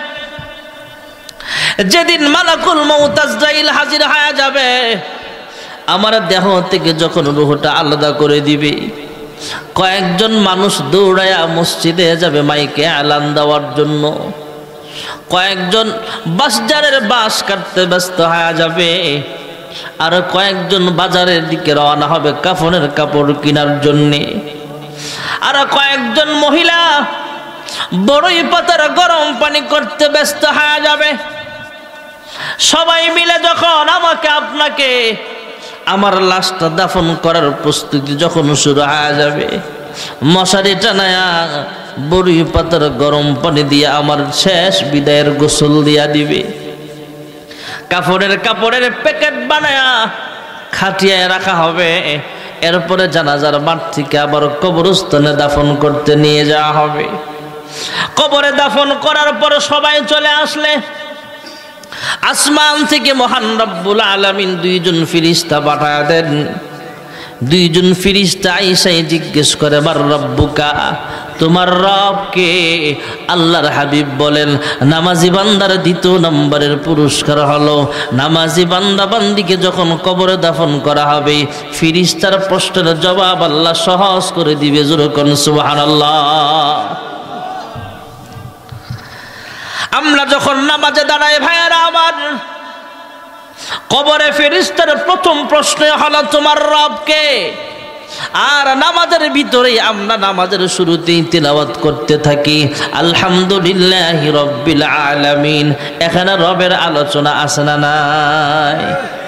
যেদিন মালাকুল মউত আজরাইল হাজির হয়ে যাবে, আমার দেহ থেকে যখন রূহটা আলাদা করে দিবে, কয়েকজন মানুষ দৌড়ায়া মসজিদে যাবে মাইকে এলান দেওয়ার জন্য। কয়েকজন বাঁশঝাড়ের বাঁশ কাটতে ব্যস্ত হয়ে যাবে। আর কয়েকজন বাজারের দিকে রওনা হবে কাফনের কাপড় কেনার জন্যে। আর কয়েকজন মহিলা বড়ই পাতার গরম পানি করতে ব্যস্ত হয়ে যাবে। সবাই মিলে যখন আমাকে আপনাকে আমার লাশটা দাফন করার প্রস্তুতি যখন শুরু হয়ে যাবে, মশারি টানায়া বড়ই পাতার গরম পানি দিয়ে আমার শেষ বিদায়ের গোসল দিয়া দিবে। কাপড়ের প্যাকেট বানায়া খাটিয়ায় রাখা হবে। এরপরে জানাজার মাঠ থেকে আবার কবরস্থানে দাফন করতে নিয়ে যাওয়া হবে। কবরে দাফন করার পর সবাই চলে আসলে আসমান থেকে মহান রব্বুল আলামিন 2 জন ফেরেশতা পাঠায় দেন। 2 জন ফেরেশতা আইসাই জিজ্ঞেস করে, বার রব্বুকা, তোমার রব কে? আল্লাহর হাবিব বলেন, নামাজি বান্দার 2 নম্বরের পুরস্কার হলো নামাজি বান্দা বান্দিকে যখন কবরে দাফন করা হবে, ফেরেশতার প্রশ্নের জবাব আল্লাহ সহজ করে দিবে। যেরকম সুবহানাল্লাহ। আমরা যখন নামাজে দাঁড়াই ভাইয়েরা আমার, কবরে ফেরেশতার প্রথম প্রশ্ন হলো তোমার রব কে? আর নামাজের ভিতরে আমরা নামাজের শুরুতেই তিলাওয়াত করতে থাকি আলহামদুলিল্লাহি রাব্বিল আলামিন। এখানে রবের আলোচনা আছে না নাই?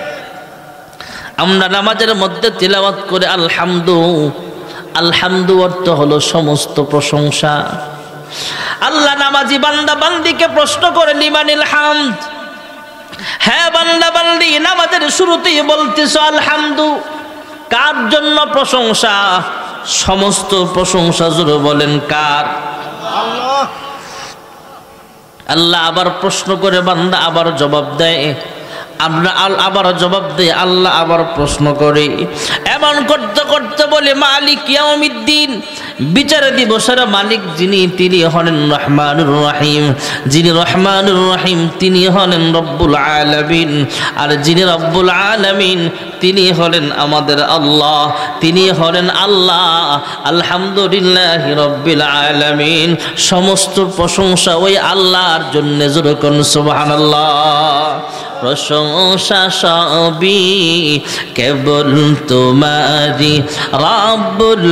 আমরা নামাজের মধ্যে তিলাওয়াত করে আলহামদু অর্থ হলো সমস্ত প্রশংসা। আল্লাহ নামাজি বান্দা বান্দিকে প্রশ্ন করে, লিমানিল হামদ, হ্যাঁ বান্দা বান্দি নামাজের শুরুতেই বলতেছ আলহামদু, কার জন্য প্রশংসা? সমস্ত প্রশংসা জোরে বলেন কার? আল্লাহ। আল্লাহ আবার প্রশ্ন করে, বান্দা আবার জবাব দেয় আমরা আবার জবাব দেই, আল্লাহ আবার প্রশ্ন করে। এমন করতে করতে বলে মালিক ইয়াউমিদ্দিন, বিচার দিবসের মালিক যিনি তিনি হলেন রহমানুর রহিম। যিনি রহমানুর রহিম তিনি হলেন রব্বুল আলামিন। আর যিনি রব্বুল আলামিন তিনি হলেন আমাদের আল্লাহ, তিনি হলেন আল্লাহ। আলহামদুলিল্লাহ রব্বিল আলামিন। সমস্ত প্রশংসা ওই আল্লাহর জন্য। জোরে কোন সুবহানাল্লাহ। প্রশংসা সবই কেবল তোমারি রব্বুল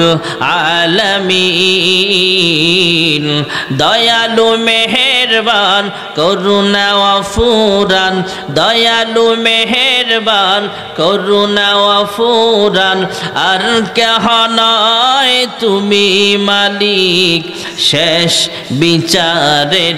আলামিন। দয়ালু মেহেরবান করুণা ওয়াফুরান, দয়ালু মেহেরবান করুণা ওয়াফুরান। আর কেহ নয় তুমি মালিক শেষ বিচারের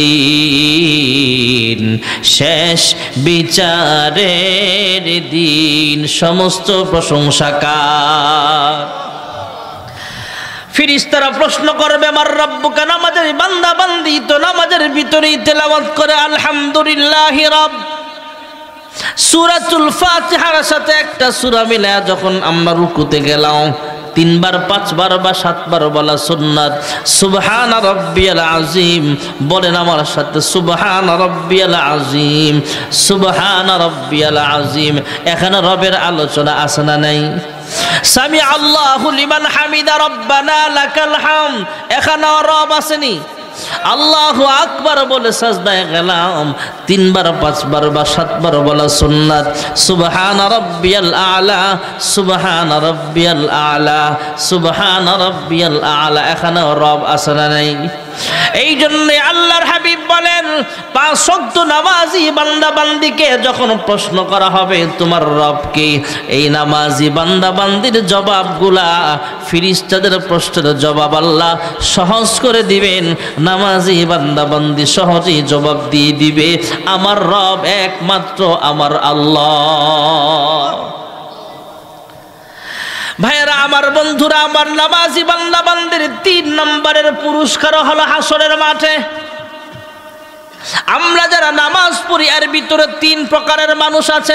দিন, শেষ বিচারের দিন। সমস্ত প্রশংসা কার? ফেরেশতারা প্রশ্ন করবে মার রব্বুকা। নামাজের বান্দা বান্দি তো নামাজের ভিতরেই তেলাওয়াত করে আলহামদুলিল্লাহি রব। সূরাতুল ফাতিহার সাথে একটা সূরা মিলা যখন আমরা রুকুতে গেলাম, 3 বার 5 বার বা 7 বার বলা সুন্নাত। সুবহান রাব্বিয়াল আযীম বলেন আমার সাথে, সুবহান রাব্বিয়াল আযীম, সুবহান রাব্বিয়াল আযীম। এখানে রবের আলোচনা আছে না নাই? সামি আল্লাহু লিমান হামিদা রব্বানা লাকাল হামদ, এখানে রব আসেনি? আল্লাহু আকবার বলে সাজদায় গেলাম, 3 বার 5 বার বা 7 বার বলা সুন্নাত। সুবহান রাব্বিয়াল আলা, সুবহান রাব্বিয়াল আলা, সুবহান রাব্বিয়াল আলা। এখানে রব আছে না নাই? এই জন্য আল্লাহর হাবিব বলেন 5 ওয়াক্ত নামাজি বান্দা বান্দিকে যখন প্রশ্ন করা হবে তোমার রব কে, এই নামাজি বান্দা বান্দির জবাবগুলা ফেরেশতাদের প্রশ্নের জবাব আল্লাহ সহজ করে দিবেন। নামাজি বান্দা বান্দি সহজেই জবাব দিয়ে দিবে, আমার রব একমাত্র আমার আল্লাহ। ভাইয়েরা আমার, বন্ধুরা আমার, নামাজি বান্দা বান্দির 3 নম্বরের পুরস্কার হলো হাসরের মাঠে। আমরা যারা নামাজ পড়ি এর ভিতরে 3 প্রকারের মানুষ আছে।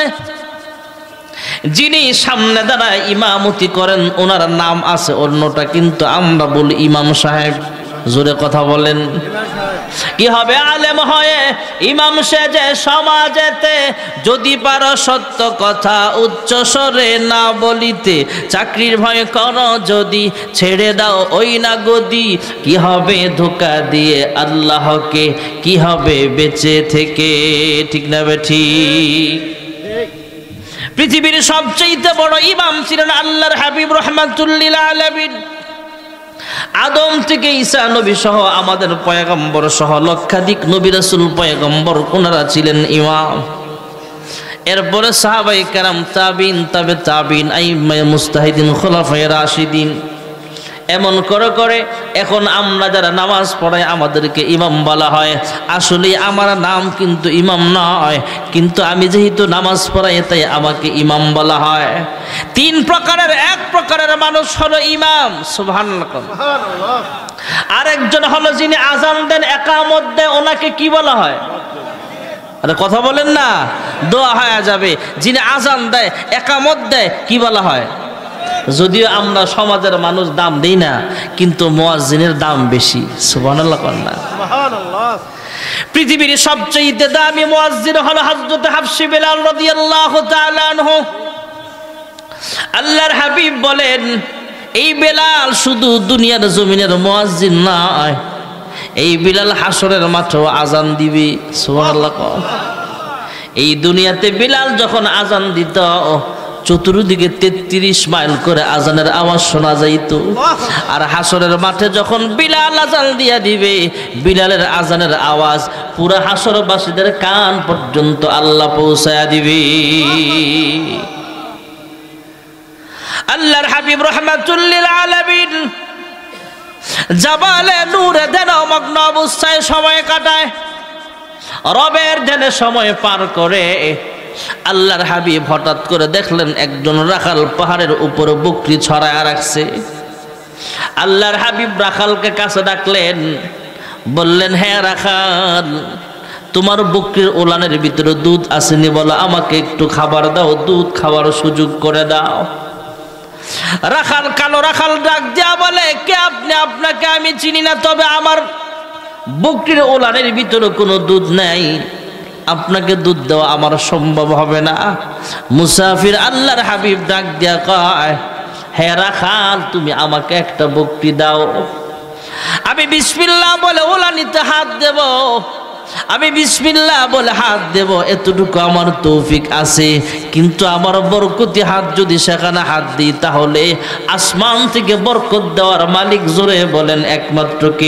যিনি সামনে দাঁড়ায় ইমামতি করেন ওনার নাম আছে অন্যটা, কিন্তু আমরা বলি ইমাম সাহেব। জোরে কথা বলেন। কি হবে আলেম হয়ে ইমাম সেজে সমাজেতে, যদি পারো সত্য কথা উচ্চ স্বরে না বলিতে, চাকরির ভয় করো যদি ছেড়ে দাও ওই না গদি। কি হবে ধোঁকা দিয়ে আল্লাহকে, কি হবে বেঁচে থেকে? ঠিক না ঠিক? পৃথিবীর সবচেয়ে বড় ইমাম ছিলেন আল্লাহর হাবিব রাহমাতুল্লিল আলামিন। আদম থেকে ঈসা নবী সহ আমাদের পয়গম্বর সহ লক্ষাধিক নবী রাসূল পয়গম্বর ওনারা ছিলেন ইমাম। এরপরে সাহাবায়ে কেরাম, তাবিন, তাবে তাবিন, আইম্মায়ে মুজতাহিদিন, খুলাফায়ে রাশিদিন, এমন করে করে এখন আমরা যারা নামাজ পড়াই আমাদেরকে ইমাম বলা হয়। আসলে আমার নাম কিন্তু ইমাম নয়, কিন্তু আমি যেহেতু নামাজ পড়াই তাই আমাকে ইমাম বলা হয়। 3 প্রকারের, 1 প্রকারের মানুষ হলো ইমাম। সুবহানাল্লাহ। আরেকজন হলো যিনি আযান দেন, ইকামত দেন, ওনাকে কি বলা হয়? আরে কথা বলেন না, দোয়া হয়ে যাবে। যিনি আযান দেয়, ইকামত দেয়, কি বলা হয়? যদিও আমরা সমাজের মানুষ দাম দেই না, কিন্তু মুয়াজ্জিনের দাম বেশি। সুবহানাল্লাহ। সুবহানাল্লাহ। পৃথিবীর সবচেয়ে দামি মুয়াজ্জিন হলো হযরত হাফসি বিলাল রাদিয়াল্লাহু তাআলা আনহু। আল্লাহর হাবিব বলেন এই বেলাল শুধু দুনিয়ার জমিনের মুয়াজ্জিন নয়, এই বিলাল হাসরের মাঠেও আযান দিবে। সুবহানাল্লাহ। এই দুনিয়াতে বিলাল যখন আযান দিত চতুর্দিকে 33 মাইল করে আজানের আওয়াজ শোনা যাইত। আর হাসরের মাঠে যখন বিলাল আজান দিয়া দিবে, বিলালের আজানের আওয়াজ পুরা হাসরবাসীদের কান পর্যন্ত আল্লাহ পৌঁছায়া দিবে। আল্লাহর হাবিব রাহমাতুল্লিল আলামিন জাবালে নূরে ধ্যানমগ্ন অবস্থায় সময় কাটায়, রবের ধ্যানে সময় পার করে। আল্লাহর হাবিব হঠাৎ করে দেখলেন একজন রাখাল পাহাড়ের উপরে বকরি ছড়ায় রাখছে। আল্লাহর হাবিব রাখালকে কাছে ডাকলেন, বললেন, হ্যাঁ রাখাল, তোমার বকরির ওলানের ভিতরে দুধ আসেনি বলো, আমাকে একটু খাবার দাও, দুধ খাওয়ার সুযোগ করে দাও। রাখাল, কালো রাখাল ডাক দিয়া বলে, কে আপনি? আপনাকে আমি চিনি না, তবে আমার বকরির ওলানের ভিতরে কোনো দুধ নাই, আপনাকে দুধ দেওয়া আমার সম্ভব হবে না। মুসাফির আল্লাহর হাবিব ডাক দিয়া কয়, হে রাখাল, তুমি আমাকে একটা বকরি দাও। আমি বিসমিল্লাহ বলে ওলানিতে হাত দেব, আমি বিসমিল্লাহ বলে হাত দেব, এতটুকু আমার তৌফিক আছে। কিন্তু আমার বরকতি হাত যদি সেখানে হাত দিই, তাহলে আসমান থেকে বরকত দেওয়ার মালিক জোরে বলেন একমাত্র কে?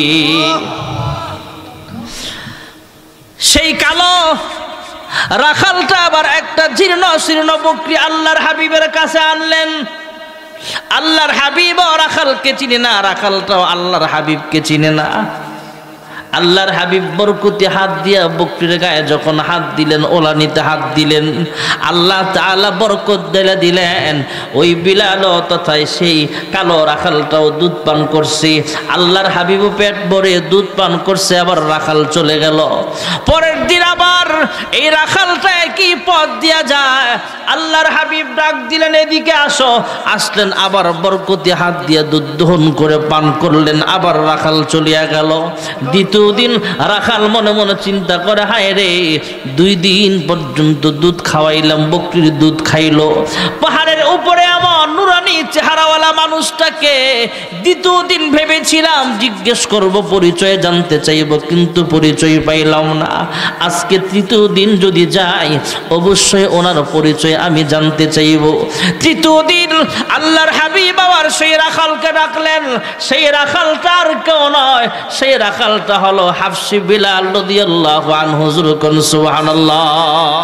সেই কালো রাখালটা আবার একটা জীর্ণ শীর্ণ বকরি আল্লাহর হাবিবের কাছে আনলেন। আল্লাহর হাবিব রাখালকে চিনে না, রাখালটাও আল্লাহর হাবিবকে চিনে না। আল্লাহর হাবিব বরকতি হাত দিয়া বকরির গায়ে যখন হাত দিলেন, ওলানিতে হাত দিলেন, আল্লাহ তাআলা বরকত দিলেন। ওই বিলাল তথা সেই কালো রাখালটাও দুধ পান করছে। আল্লাহর হাবিবও পেট ভরে দুধ পান করছে, আবার রাখাল চলে গেল। পরের দিন আবার এই রাখালটা কি পথ দিয়া যায়, আল্লাহর হাবিব ডাক দিলেন, এদিকে আসো। আসলেন, আবার বরকতি হাত দিয়া দুধ দহন করে পান করলেন, আবার রাখাল চলিয়া গেল। দ্বিতীয় দিন রাখাল মনে মনে চিন্তা করে, হায় রে, 2 দিন পর্যন্ত দুধ খাওয়াইলাম, বকরির দুধ খাইলো। পাহাড়ের উপরে আমার নুরানি চেহারাওয়ালা মানুষটাকে দ্বিতীয় দিন ভেবেছিলাম জিজ্ঞেস করব, পরিচয় জানতে চাইব, কিন্তু পরিচয় পাইলাম না। আজকে তৃতীয় দিন যদি যাই, অবশ্যই ওনার পরিচয় আমি জানতে চাইব। তৃতীয় দিন আল্লাহর হাবিব আবার সেই রাখালকে ডাকলেন। সেই রাখালটা আর কেউ নয়, সেই রাখালটা হলো হাফসি বিলাল রাদিয়াল্লাহু আনহু। সুবহানাল্লাহ।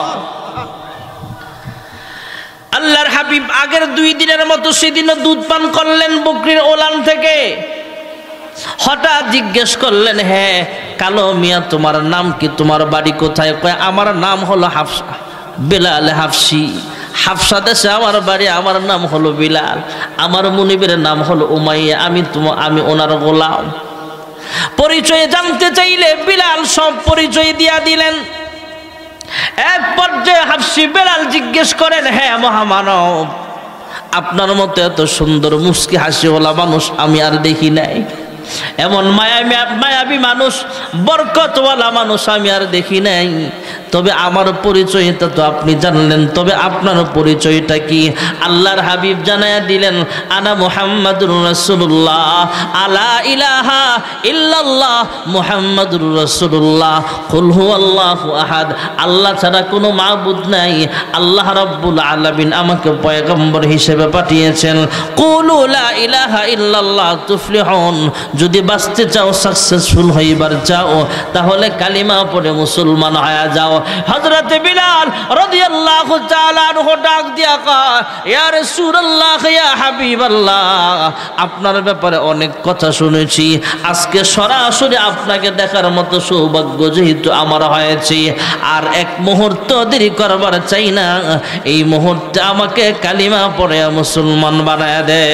আল্লাহর হাবিব আগের 2 দিনের মতো সেদিনও দুধ পান করলেন বকরির ওলান থেকে। হঠাৎ জিজ্ঞেস করলেন, হ্যাঁ কালো মিয়া, তোমার নাম কি? তোমার বাড়ি কোথায়? কয়, আমার নাম হলো হাফসা, বিলাল হাফসি। হাফসা দেশে আমার বাড়ি, আমার নাম হলো বিলাল, আমার মুনিবের নাম হলো উমাইয়া, আমি ওনার গোলাম। পরিচয় জানতে চাইলে বিলাল সব পরিচয় দিয়া দিলেন। এক পর্যায়ে হাফসি বিলাল জিজ্ঞেস করেন, হ্যাঁ মহামানব, আপনার মতো এত সুন্দর মুস্কি হাসিওয়ালা মানুষ আমি আর দেখি নাই, এমন মায়াবী মানুষ, বরকতওয়ালা মানুষ আমি আর দেখি নাই। তবে আমার পরিচয়টা তো আপনি জানলেন, তবে আপনার পরিচয়টা কি? আল্লাহর হাবিব জানায়া দিলেন, আনা মুহাম্মাদুর রাসূলুল্লাহ, আলা ইলাহা ইল্লাল্লাহ মুহাম্মাদুর রাসূলুল্লাহ, কুল হুয়াল্লাহু আহাদ। আল্লাহ ছাড়া কোনো মাবুদ নাই, আল্লাহ রাব্বুল আলামিন আমাকে পয়গম্বর হিসেবে পাঠিয়েছেন। কুলু লা ইলাহা ইল্লাল্লাহ তুফলিহুন। যদি বাঁচতে চাও, সাকসেসফুল হইবার চাও, তাহলে কালিমা পড়ে মুসলমান হয়ে যাও। হযরত বিলাল রাদিয়াল্লাহু তাআলা আনহু ডাক দিয়া কয়, ইয়া রাসূলুল্লাহ, ইয়া হাবিবাল্লাহ, আপনার ব্যাপারে অনেক কথা শুনেছি, আজকে সরাসরি আপনাকে দেখার মতো সৌভাগ্য যেহেতু আমার হয়েছে, আর এক মুহূর্ত দেরি করবার চাই না, এই মুহূর্তে আমাকে কালিমা পড়ে মুসলমান বানায় দে।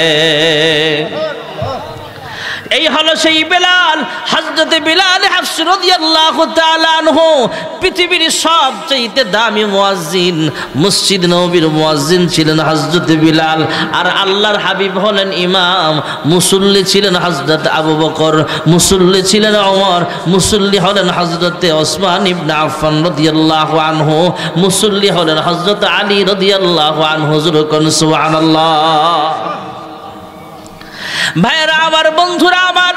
এই হলো সেই বিলাল, হযরত বিলাল হাফসি রাদিয়াল্লাহু তাআলা আনহু, পৃথিবীর সবচেয়ে দামি মুয়াজ্জিন, মসজিদ নববীর মুয়াজ্জিন ছিলেন হযরত বিলাল। আর আল্লাহর হাবিব হলেন ইমাম, মুসল্লি ছিলেন হযরত আবু বকর, মুসল্লি ছিলেন ওমর, মুসল্লি হলেন হযরত ওসমান ইবনে আফফান রাদিয়াল্লাহু আনহু, মুসল্লি হলেন হযরত আলী রাদিয়াল্লাহু আনহু। সুবহানাল্লাহ। ভাইরা আমার, বন্ধুরা আমার,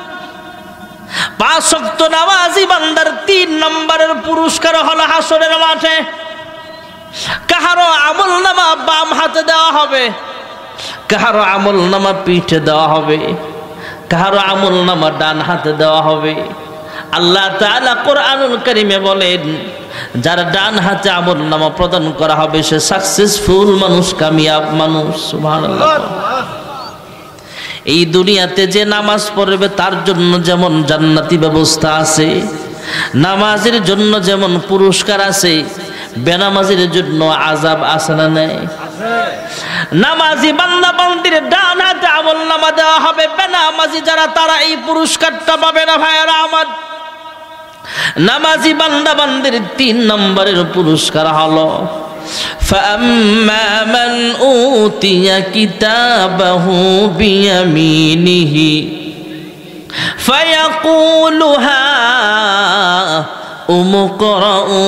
5 ওয়াক্ত নামাজি বান্দার 3 নম্বরের পুরস্কার হলো হাসরের মাঠে কাহারো আমল নামা বাম হাতে দেওয়া হবে, কাহারো আমল নামা পিঠে দেওয়া হবে, কাহারো আমল নামা ডান হাতে দেওয়া হবে। আল্লাহ তাআলা কোরআনুল কারীমে বলেন, যার ডান হাতে আমল নামা প্রদান করা হবে সে সাকসেসফুল মানুষ, কামিয়াব মানুষ। সুবহানাল্লাহ। এই দুনিয়াতে যে নামাজ পড়বে তার জন্য যেমন জান্নাতি ব্যবস্থা আছে, নামাজের জন্য যেমন পুরস্কার আছে, বেনামাজির জন্য আযাব আছে না নাই? নামাজি বান্দা বান্দির ডান হাতে আমলনামা দেওয়া হবে, বেনামাজি যারা তারা এই পুরস্কারটা পাবে না। ভাইয়েরা আমার, নামাজি বান্দা বান্দির 3 নম্বরের পুরস্কার হলো فأما من أوتي كتابه بيمينه فيقول هاؤم اقرءوا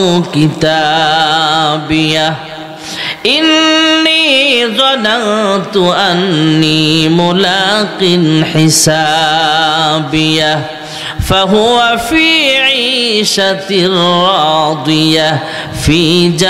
كتابيه إني ظننت أني ملاق حسابيه فهو في عيشة راضية في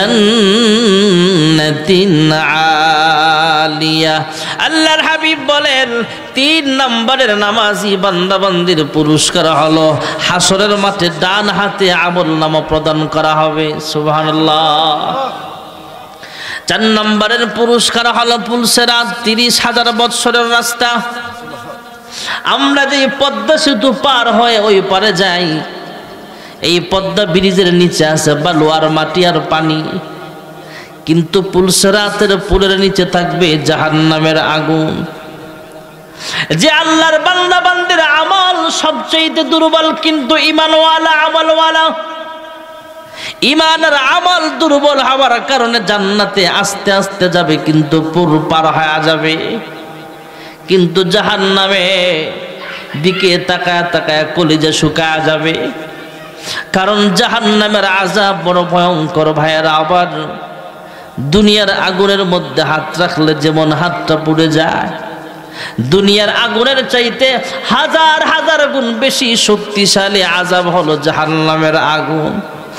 جنة عالية আল্লাহর হাবিব বলেন 3 নম্বরের নামাজি বান্দা বান্দির পুরস্কার হলো হাসরের মাঠে ডান হাতে আমলনামা প্রদান করা হবে সুবহানাল্লাহ। 4 নম্বরের পুরস্কার হলো পুলসেরাত 30,000 বছরের রাস্তা। আমরা যে পদ্মা সেতু পার হয়ে ওই পারে যাই, এই পদ্মা ব্রিজের নিচে আছে বালু আর মাটি আর পানি, কিন্তু পুলসেরাতের পুলের নিচে থাকবে জাহান্নামের আগুন। যে আল্লাহর বান্দা বান্দির আমল সবচেয়ে দুর্বল, কিন্তু ঈমানওয়ালা আমলওয়ালা, ঈমান আর আমল দুর্বল হওয়ার কারণে জান্নাতে আস্তে আস্তে যাবে, কিন্তু পুর পার হয়ে যাবে। কিন্তু জাহান্নামে দিকে তাকায় তাকায় কলিজা শুকায় যাবে, কারণ জাহান্নামের আযাব বড় ভয়ঙ্কর। ভাইয়েরা, আবার দুনিয়ার আগুনের মধ্যে হাত রাখলে যেমন হাতটা পুড়ে যায়, দুনিয়ার আগুনের চাইতে 1000 গুণ বেশি শক্তিশালী আযাব হলো জাহান্নামের আগুন।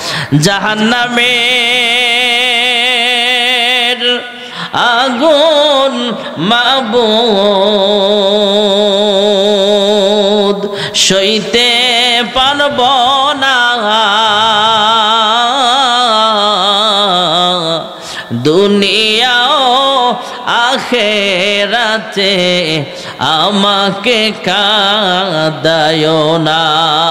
জাহান্নামের আগুন মাবুদ সইতে পারব না, দুনিয়াও আখিরাতে আমাকে কাঁদায়ো না।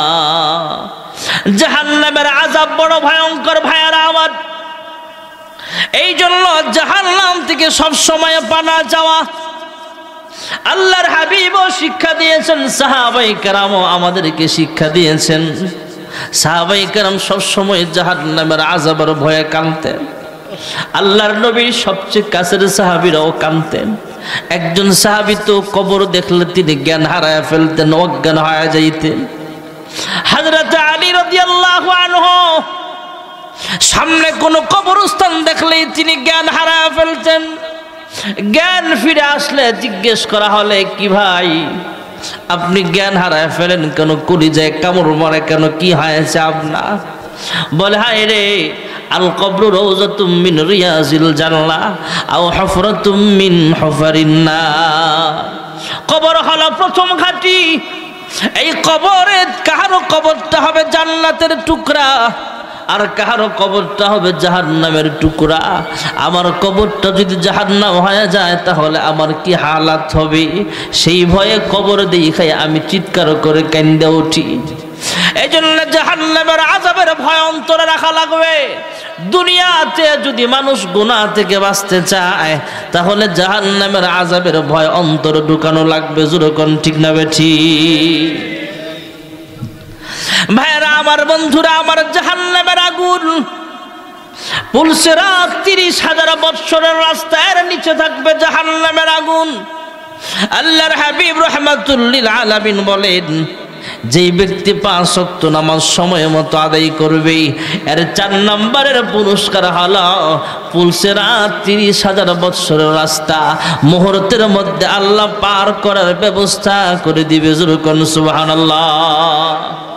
জাহান্নামের আযাব বড় ভয়ঙ্কর ভাইয়ারা আমার। এই জন্য জাহান্নাম থেকে সব সময় পানা চাওয়া। আল্লাহর হাবিবও শিক্ষা দিয়েছেন, সাহাবায়ে কেরামও আমাদেরকে শিক্ষা দিয়েছেন। সাহাবায়ে কেরাম সব সময় জাহান্নামের আযাবের ভয়ে কাঁদতেন। আল্লাহর নবীর সবচেয়ে কাছের সাহাবীরাও কাঁদতেন। একজন সাহাবী তো কবর দেখলে তিনি জ্ঞান হারায় ফেলতেন, অজ্ঞান হয়ে যাইতেন। হযরত আলী রাদিয়াল্লাহু আনহু সামনে কোনো কবরস্থান দেখলেই তিনি জ্ঞান হারায় ফেলতেন। জ্ঞান ফিরে আসলে জিজ্ঞেস করা হলে, কি ভাই আপনি জ্ঞান হারায় ফেলেন কেন, কলিজায় কামড় মারে কেন, কি হয়েছে আপনার? বলে, হায় রে, আল কবরু রাউযাতুম মিন রিয়াজিল জান্নাহ আও হুফরাতুম মিন হুফারিন নার। কবর হলো প্রথম ঘাঁটি। এই কবরে কারো কবরটা হবে জান্নাতের টুকরা, আর কারো কবরটা হবে জাহান্নামের টুকরা। আমার কবরটা যদি জাহান্নাম হয়ে যায় তাহলে আমার কি হালাত হবে, সেই ভয়ে কবর দেখাই আমি চিৎকার করে কান্দে উঠি। এই জন্য জাহান্নামের আযাবের ভয় অন্তরে রাখা লাগবে। দুনিয়াতে যদি মানুষ গুনাহ থেকে বাঁচতে চায় তাহলে জাহান্নামের আযাবের ভয় অন্তরে ঢুকানো লাগবে। জোরে কোন ঠিক না বেঠিক? ভাইরা আমার, বন্ধুরা আমার, জাহান্নামের আগুন পুলসিরাত 30,000 বছরের রাস্তার নিচে থাকবে জাহান্নামের আগুন। আল্লাহর হাবিব রাহমাতুল লিল আলামিন বলেন, যেই ব্যক্তি 5 ওয়াক্ত নামাজ সময় মতো আদায় করবে, এর 4 নম্বরের পুরস্কার হলো পুলসিরাত 30,000 বছরের রাস্তা মুহূর্তের মধ্যে আল্লাহ পার করার ব্যবস্থা করে দিবে। জোরে কোন সুবহানাল্লাহ।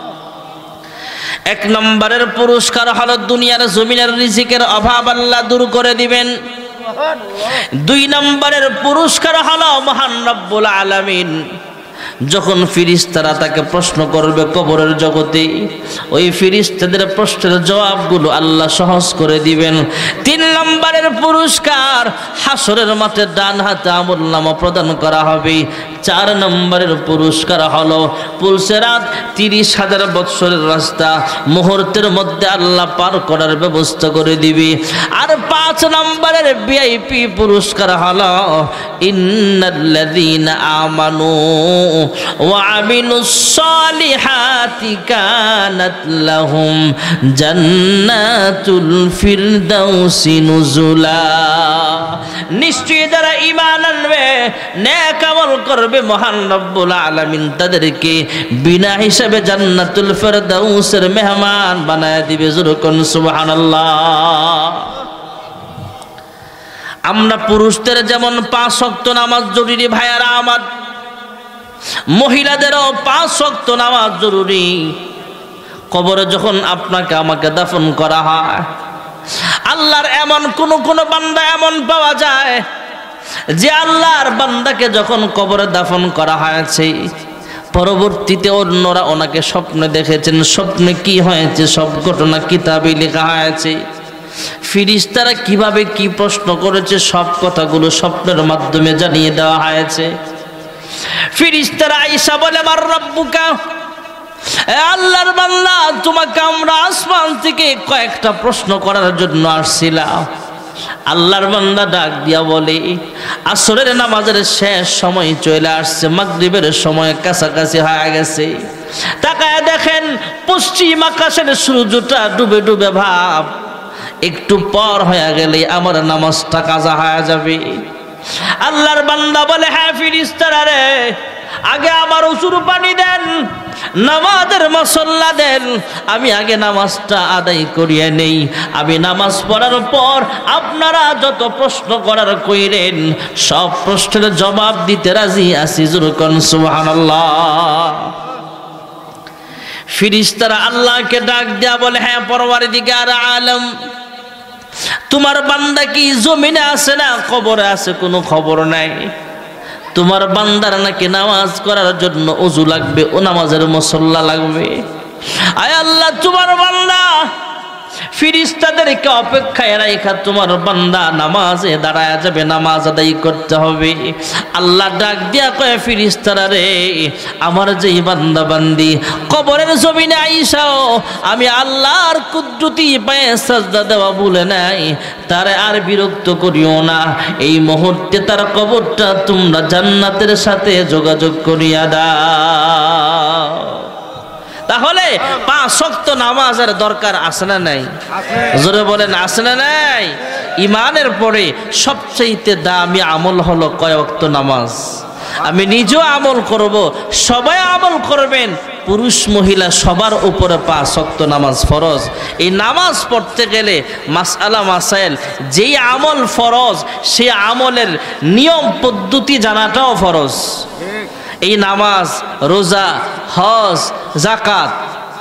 1 নম্বরের পুরস্কার হলো দুনিয়ার জমিনের রিজিকের অভাব আল্লাহ দূর করে দিবেন। 2 নম্বরের পুরস্কার হলো মহান রব্বুল আলামিন যখন ফেরেশতারা তাকে প্রশ্ন করবে কবরের জগতে, ওই ফেরেশতাদের প্রশ্নের জবাবগুলো আল্লাহ সহজ করে দিবেন। 3 নম্বরের পুরস্কার হাসরের মাঠে ডান হাতে আমলনামা প্রদান করা হবে। 4 নম্বরের পুরস্কার হলো পুলসেরাত 30,000 বছরের রাস্তা মুহূর্তের মধ্যে আল্লাহ পার করার ব্যবস্থা করে দিবে। আর 5 নম্বরের ভিআইপি পুরস্কার হলো ইন্নাল্লাযীনা আমানু ওয়া আমিলুস সালিহাতি কানাত লাহুম জান্নাতুল ফিরদাউসি নুজুলা। নিশ্চয়ই যারা ঈমান আনবে নেক আমল করবে মহান রব্বুল আলামিন তাদেরকে বিনা হিসাবে জান্নাতুল ফিরদাউসের মেহমান বানায় দিবে। জোরে কোন সুবহানাল্লাহ। আমরা পুরুষদের যেমন 5 ওয়াক্ত নামাজ জরুরি ভাইয়ারা আমার, মহিলাদেরও 5 ওয়াক্ত নামাজ জরুরি। কবরে যখন আপনাকে আমাকে দাফন করা হয়, আল্লাহর এমন কোন বান্দা এমন পাওয়া যায় যে আল্লাহর বান্দাকে যখন কবরে দাফন করা হয়েছে পরবর্তীতে অন্যরা ওনাকে স্বপ্নে দেখেছেন, স্বপ্নে কি হয়েছে সব ঘটনা কিতাবে লেখা হয়েছে। ফেরেশতারা কিভাবে কি প্রশ্ন করেছে সব কথাগুলো স্বপ্নের মাধ্যমে জানিয়ে দেওয়া হয়েছে। ফেরেশতারা আয়েশা বলে মার রব্বুকা, আল্লাহর বান্দা তোমাকে আমরা আসমান থেকে কয়েকটা প্রশ্ন করার জন্য আসছিলাম। আল্লাহর বান্দা ডাক দিয়া বলে আসরের নামাজের শেষ সময় চলে আসছে, মাগরিবের সময় কাছাকাছি হয়ে গেছে। তাকায় দেখেন পশ্চিম আকাশের সূর্যটা ডুবে ডুবে ভাব, একটু পর হয়ে গেলে আমার নামাজটা কাজা হয়ে যাবে। আল্লাহর বান্দা বলে হ্যাঁ ফেরেশতারা রে, আগে আমার উজুর পানি দেন, নামাজের মাসাল্লা দেন, আমি আগে নামাজটা আদায় করিয়ে নেই। আমি নামাজ পড়ার পর আপনারা যত প্রশ্ন করার কইরেন সব প্রশ্নের জবাব দিতে রাজি আছি। জোরে কোন সুবহানাল্লাহ। ফেরেশতারা আল্লাহকে ডাক দেয়া বলে হ্যাঁ পরওয়ারদিগার আলম, তোমার বান্দা কি জমিনে আছে না কবরে আছে কোনো খবর নাই। তোমার বান্দার নাকি নামাজ করার জন্য ওযু লাগবে, ও নামাজের মুসল্লা লাগবে। আয় আল্লাহ, তোমার বান্দা ফেরেশতাদেরকে অপেক্ষায় রাখা তোমার বান্দা নামাজে দাঁড়ায় যাবে, নামাজ আদায় করতে হবে। আল্লাহ ডাক দিয়া কয় ফেরেশতারা রে, আমার যেই বান্দা বান্দি কবরের জমিনে আইসাও আমি আল্লাহর কুদরতি পায়ে সাজদা দেওয়া ভুলে নাই, তারে আর বিরক্ত করিও না। এই মুহূর্তে তার কবরটা তোমরা জান্নাতের সাথে যোগাযোগ করিয়া দাও। তাহলে 5 ওয়াক্ত নামাজের দরকার আছে না নাই? জোরে বলেন আছে না নাই? ঈমানের পরে সবচেয়ে দামি আমল হলো কয় ওয়াক্ত নামাজ। আমি নিজেও আমল করব, সবাই আমল করবেন, পুরুষ মহিলা সবার উপরে 5 ওয়াক্ত নামাজ ফরজ। এই নামাজ পড়তে গেলে মাসআলা মাসাইল, যেই আমল ফরজ সেই আমলের নিয়ম পদ্ধতি জানাটাও ফরজ। এই নামাজ, রোজা, হজ, যাকাত।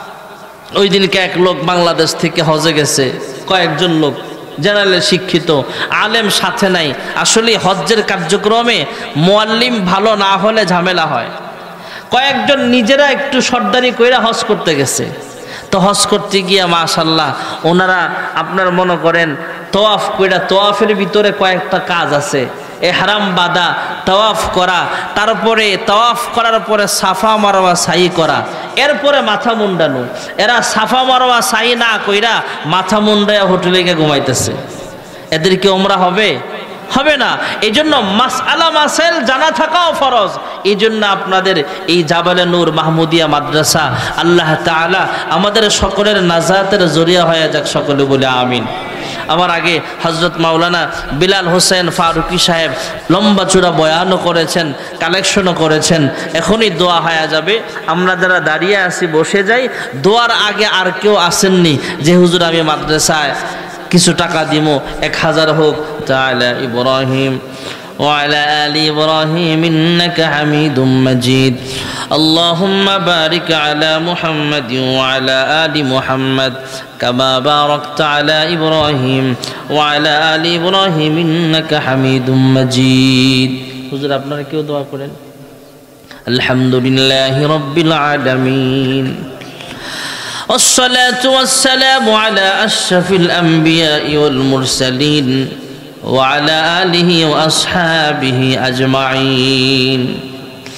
ওই দিনকে এক লোক বাংলাদেশ থেকে হজে গেছে, কয়েকজন লোক জেনারেল শিক্ষিত, আলেম সাথে নাই। আসলে হজ্জের কার্যক্রমে মুআল্লিম ভালো না হলে ঝামেলা হয়। কয়েকজন নিজেরা একটু সর্দারি কইরা হজ করতে গেছে। তো হজ করতে গিয়ে মাশাআল্লাহ ওনারা আপনার মনে করেন তওয়াফ কইরা, তওয়াফের ভিতরে কয়েকটা কাজ আছে, ইহরাম বাঁধা, তাওয়াফ করা, তারপরে তাওয়াফ করার পরে সাফা মারওয়া সাই করা, এরপরে মাথা মুন্ডানো। এরা সাফা মারওয়া সাই না কইরা মাথা মুন্ডায়া হোটেলে গিয়ে ঘুমাইতেছে। এদের কি ওমরা হবে? হবে না। এই জন্য মাসআলা মাসাইল জানা থাকাও ফরজ। এই জন্য আপনাদের এই জাবালে নূর মাহমুদিয়া মাদ্রাসা আল্লাহ তাআলা আমাদের সকলের নাজাতের জরিয়া হয়ে যাক, সকলে বলে আমিন। আমার আগে হযরত মাওলানা বিলাল হোসেন ফারুকি সাহেব লম্বা চূড়া বয়ানও করেছেন, কালেকশনও করেছেন। এখনই দোয়া হয়ে যাবে। আমরা যারা দাঁড়িয়ে আছি বসে যাই। দোয়ার আগে আর কেউ আসেননি যে হুজুর আমি মাদ্রাসায় কিছু টাকা দিমু, 1000 হোক। তাআলা ইব্রাহিম وعلى آل إبراهيم إنك حميد مجيد اللهم بارك على محمد وعلى آل محمد كما باركت على إبراهيم وعلى آل إبراهيم إنك حميد مجيد হুজুর আপনারা কেউ দোয়া করেন। আলহামদুলিল্লাহি রাব্বিল আলামিন والصلاة والسلام على أشرف الأنبياء والمرسلين وعلى آله وأصحابه أجمعين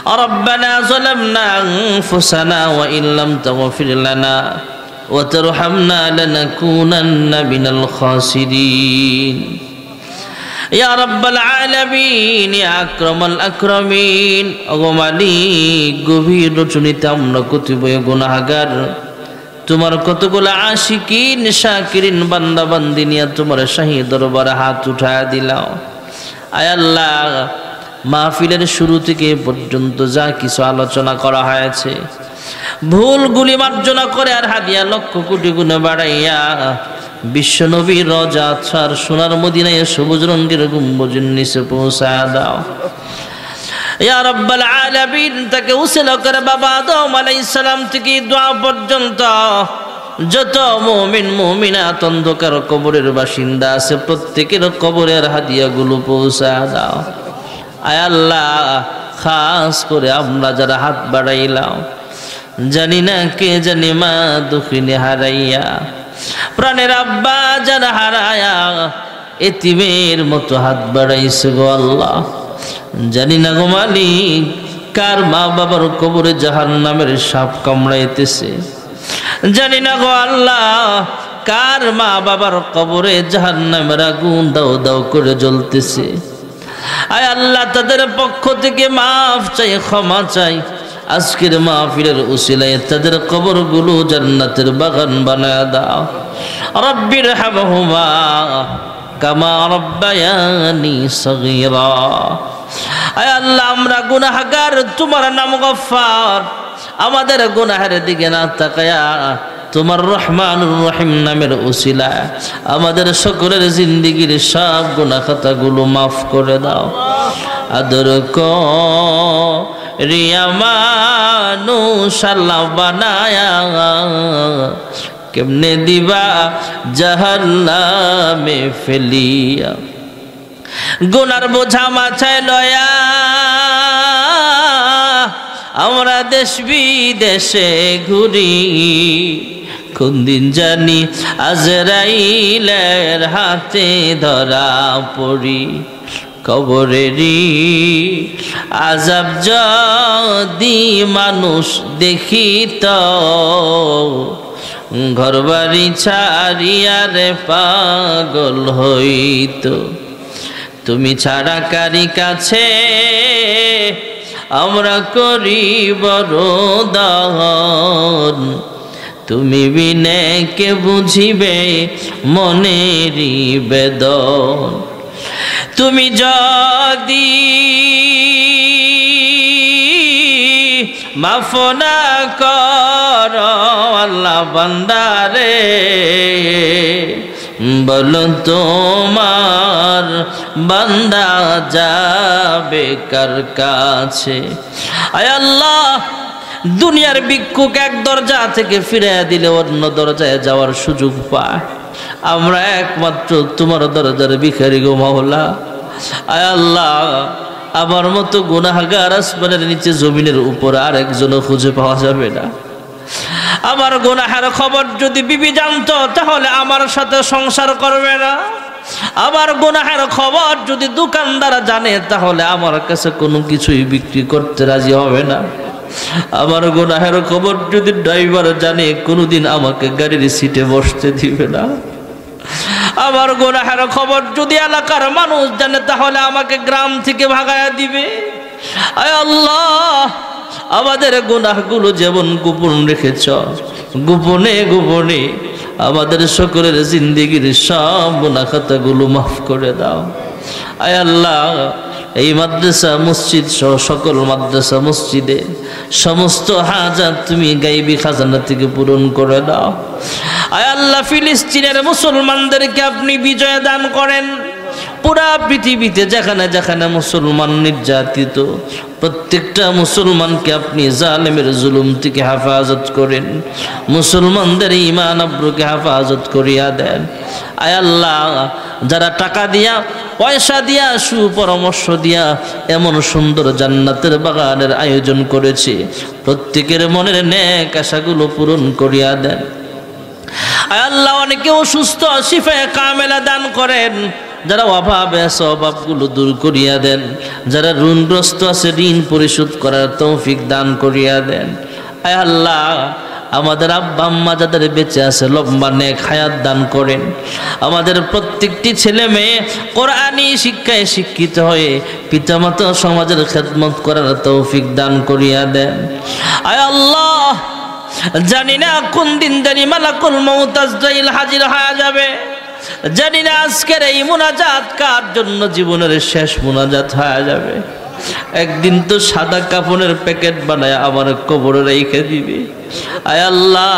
ربنا ظلمنا أنفسنا وإن لم تغفر لنا وترحمنا لنكونن من الخاسرين يا رب العالمين يا أكرم الأكرمين ওগো মালিক গভীর রজনীতে আমরা কতিপয় গুনাহগার তোমার কতগুলো আশিকিন শাকিরিন বান্দা বান্দি নিয়ে তোমার শাহী দরবারে হাত উঠায়া দিলাও আয় আল্লাহ মাহফিলের শুরু থেকে পর্যন্ত যা কিছু আলোচনা করা হয়েছে ভুলগুলি মার্জনা করে আর হাদিয়া লক্ষ কোটি গুণে বাড়াইয়া বিশ্বনবীর রওজা আছার সোনার মদিনায় সবুজ রঙের গম্বুজের নিচে পৌঁছায়া দাও ইয়া রাব্বাল আলামিন তাকে উসিলা করে বাবা আদম আলাইহিস সালাম থেকে দোয়া পর্যন্ত যত মুমিন মুমিনাত অন্ধকার কবরের বাসিন্দা আছে প্রত্যেকের কবরের হাদিয়াগুলো পৌঁছায়া দাও আয় আল্লাহ খাস করে আমরা যারা হাত বাড়াইলাম জানি না কে জানি মা দুঃখিনী হারাইয়া প্রাণের আব্বা যারা হারায়া এতিমের মতো হাত বাড়াইছে গো আল্লাহ জানি না গো মালিক কার মা বাবার কবরে জাহান্নামের সাপ কামড়াইতেছে জানি না গো আল্লাহ কার মা বাবার কবরে জাহান্নামের আগুন দাও দাও করে জ্বলতেছে আয় আল্লাহ তাদের পক্ষ থেকে মাফ চাই ক্ষমা চাই আজকের মাহফিলের উসিলায় তাদের কবরগুলো জান্নাতের বাগান বানায়া দাও রব্বির হামহুমা কামা রব্বায়ানি সগীরা আয় আল্লাহ আমরা গুনাহগার তোমার নাম গফফার আমাদের গুনাহের দিকে না তাকায়া তোমার রহমানুর রহিম নামের উসিলা আমাদের সকলের জিন্দেগীর সব গুনাহ খাতাগুলো মাফ করে দাও আদর রিয়া মানুষ আল্লাহ বানায়া কেমনে দিবা জাহান্নামে ফেলিয়া গুনার বোঝা মাথায় লয়া আমরা দেশ বিদেশে ঘুরি কোন দিন জানি আজরাইলের হাতে ধরা পড়ি কবরেরই আযাব যদি মানুষ দেখিত ঘরবাড়ি ছাড়িয়া রে পাগল হইত তুমি ছাড়া কারি কাছে আমরা করি বড় দান তুমি বিনে কে বুঝিবে মনেরই বেদন তুমি যদি মাফ না করো আল্লাহ বান্দারে বলো তোমার বান্দা যাবে কার কাছে আয় আল্লাহ দুনিয়ার ভিক্ষুক এক দরজা থেকে ফিরে দিলে অন্য দরজায় যাওয়ার সুযোগ পায় আমরা একমাত্র তোমার দরজার ভিখারি গো মাওলা আয় আল্লাহ আমার মতো গুনাহগার আসমানের নিচে জমিনের উপর আর একজনও খুঁজে পাওয়া যাবে না আমার গুনাহের খবর যদি বিবি জানতো তাহলে আমার সাথে সংসার করবে না আমার গুনাহের খবর যদি দোকানদার জানে তাহলে আমার কাছে কোনো কিছুই বিক্রি করতে রাজি হবে না আমার গুনাহের খবর যদি ড্রাইভার জানে কোনোদিন আমাকে গাড়ির সিটে বসতে দিবে না আমার গুনাহের খবর যদি এলাকার মানুষ জানে তাহলে আমাকে গ্রাম থেকে ভাগায়া দিবে আয় আল্লাহ আমাদের গুনাহগুলো যেমন গোপন রেখেছ গোপনে গোপনে আমাদের সকলের জিন্দেগীর সব গুনাহ খাতাগুলো মাফ করে দাও আয় আল্লাহ এই মাদ্রাসা মসজিদ সহ সকল মাদ্রাসা মসজিদে সমস্ত হাজাত তুমি গায়বী খাজানা থেকে পূরণ করে দাও আয় আল্লাহ ফিলিস্তিনের মুসলমানদেরকে আপনি বিজয় দান করেন পুরা পৃথিবীতে যেখানে যেখানে মুসলমান নির্যাতিত প্রত্যেকটা মুসলমানকে আপনি জালেমের জুলুম থেকে হেফাজত করেন মুসলমানদের ঈমান আব্রুকে হেফাজত করিয়া দেন আয় আল্লাহ যারা টাকা দিয়া পয়সা দিয়া সুপরামর্শ দিয়া এমন সুন্দর জান্নাতের বাগানের আয়োজন করেছে প্রত্যেকের মনের নেক আশাগুলো পূরণ করিয়া দেন আয় আল্লাহ অনেকে অসুস্থ শিফায়ে কামেলা দান করেন যারা অভাবে আছে অভাবগুলো দূর করিয়া দেন, যারা ঋণগ্রস্ত আছে ঋণ পরিশোধ করার তৌফিক দান করিয়া দেন। আয় আল্লাহ, আমাদের আব্বা আম্মা যাদের বেঁচে আছে লম্বা নেক হায়াত দান করেন। আমাদের প্রত্যেকটি ছেলে মেয়ে কোরআনী শিক্ষায় শিক্ষিত হয়ে পিতামাতা সমাজের খেদমত করার তৌফিক দান করিয়া দেন। আয় আল্লাহ, জানি না কোন দিন জানি মালাকুল মউত আজরাইল হাজির হয়ে যাবে, জানি না আজকের এই মুনাজাত কার জন্য জীবনের শেষ মুনাজাত হয়ে যাবে। একদিন তো সাদা কাপড়ের প্যাকেট বানায় আমার কবরে রেখে দিবে। আয় আল্লাহ,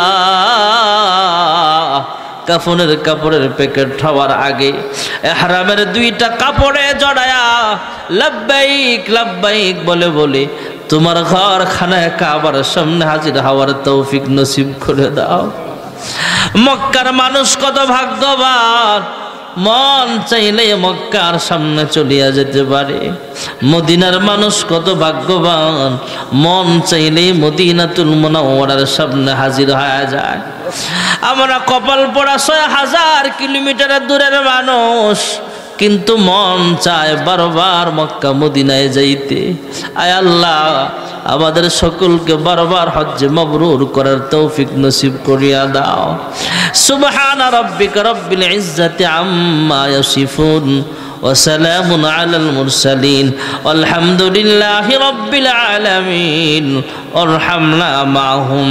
কাপড়ের প্যাকেট হওয়ার আগে ইহরামের দুইটা কাপড়ে জড়ায়া লাব্বাইক লাব্বাইক বলে বলে তোমার ঘর খানায় কাবার সামনে হাজির হওয়ার তৌফিক নসিব করে দাও। মক্কার মানুষ কত ভাগ্যবান, মন চাইলে মক্কার সামনে চলিয়া যেতে পারে। মদিনার মানুষ কত ভাগ্যবান, মন চাইলে মদিনাতুল মুনাওয়ারার সামনে হাজির হয়ে যায়। আমরা কপাল পোড়া ৬০০০ কিলোমিটার দূরের মানুষ, কিন্তু মন চায় বারবার মক্কা মদিনায় যাইতে। আয় আল্লাহ, আমাদের সকলকে বারবার হজ্জে মাবরুর করার তৌফিক নসিব করিয়া দাও। সুবহান রাব্বিকা রব্বিল ইজ্জাতি আম্মা ইয়াসিফুন ওয়া সালামুন আলাল মুরসালিন আলহামদুলিল্লাহি রাব্বিল আলামিন। আরহামনা মাহুম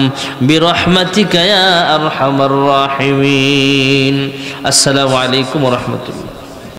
বিরহমাতিকা ইয়া আরহামার রাহিমিন। আসসালামু আলাইকুম ওয়া রাহমাতুল্লাহ।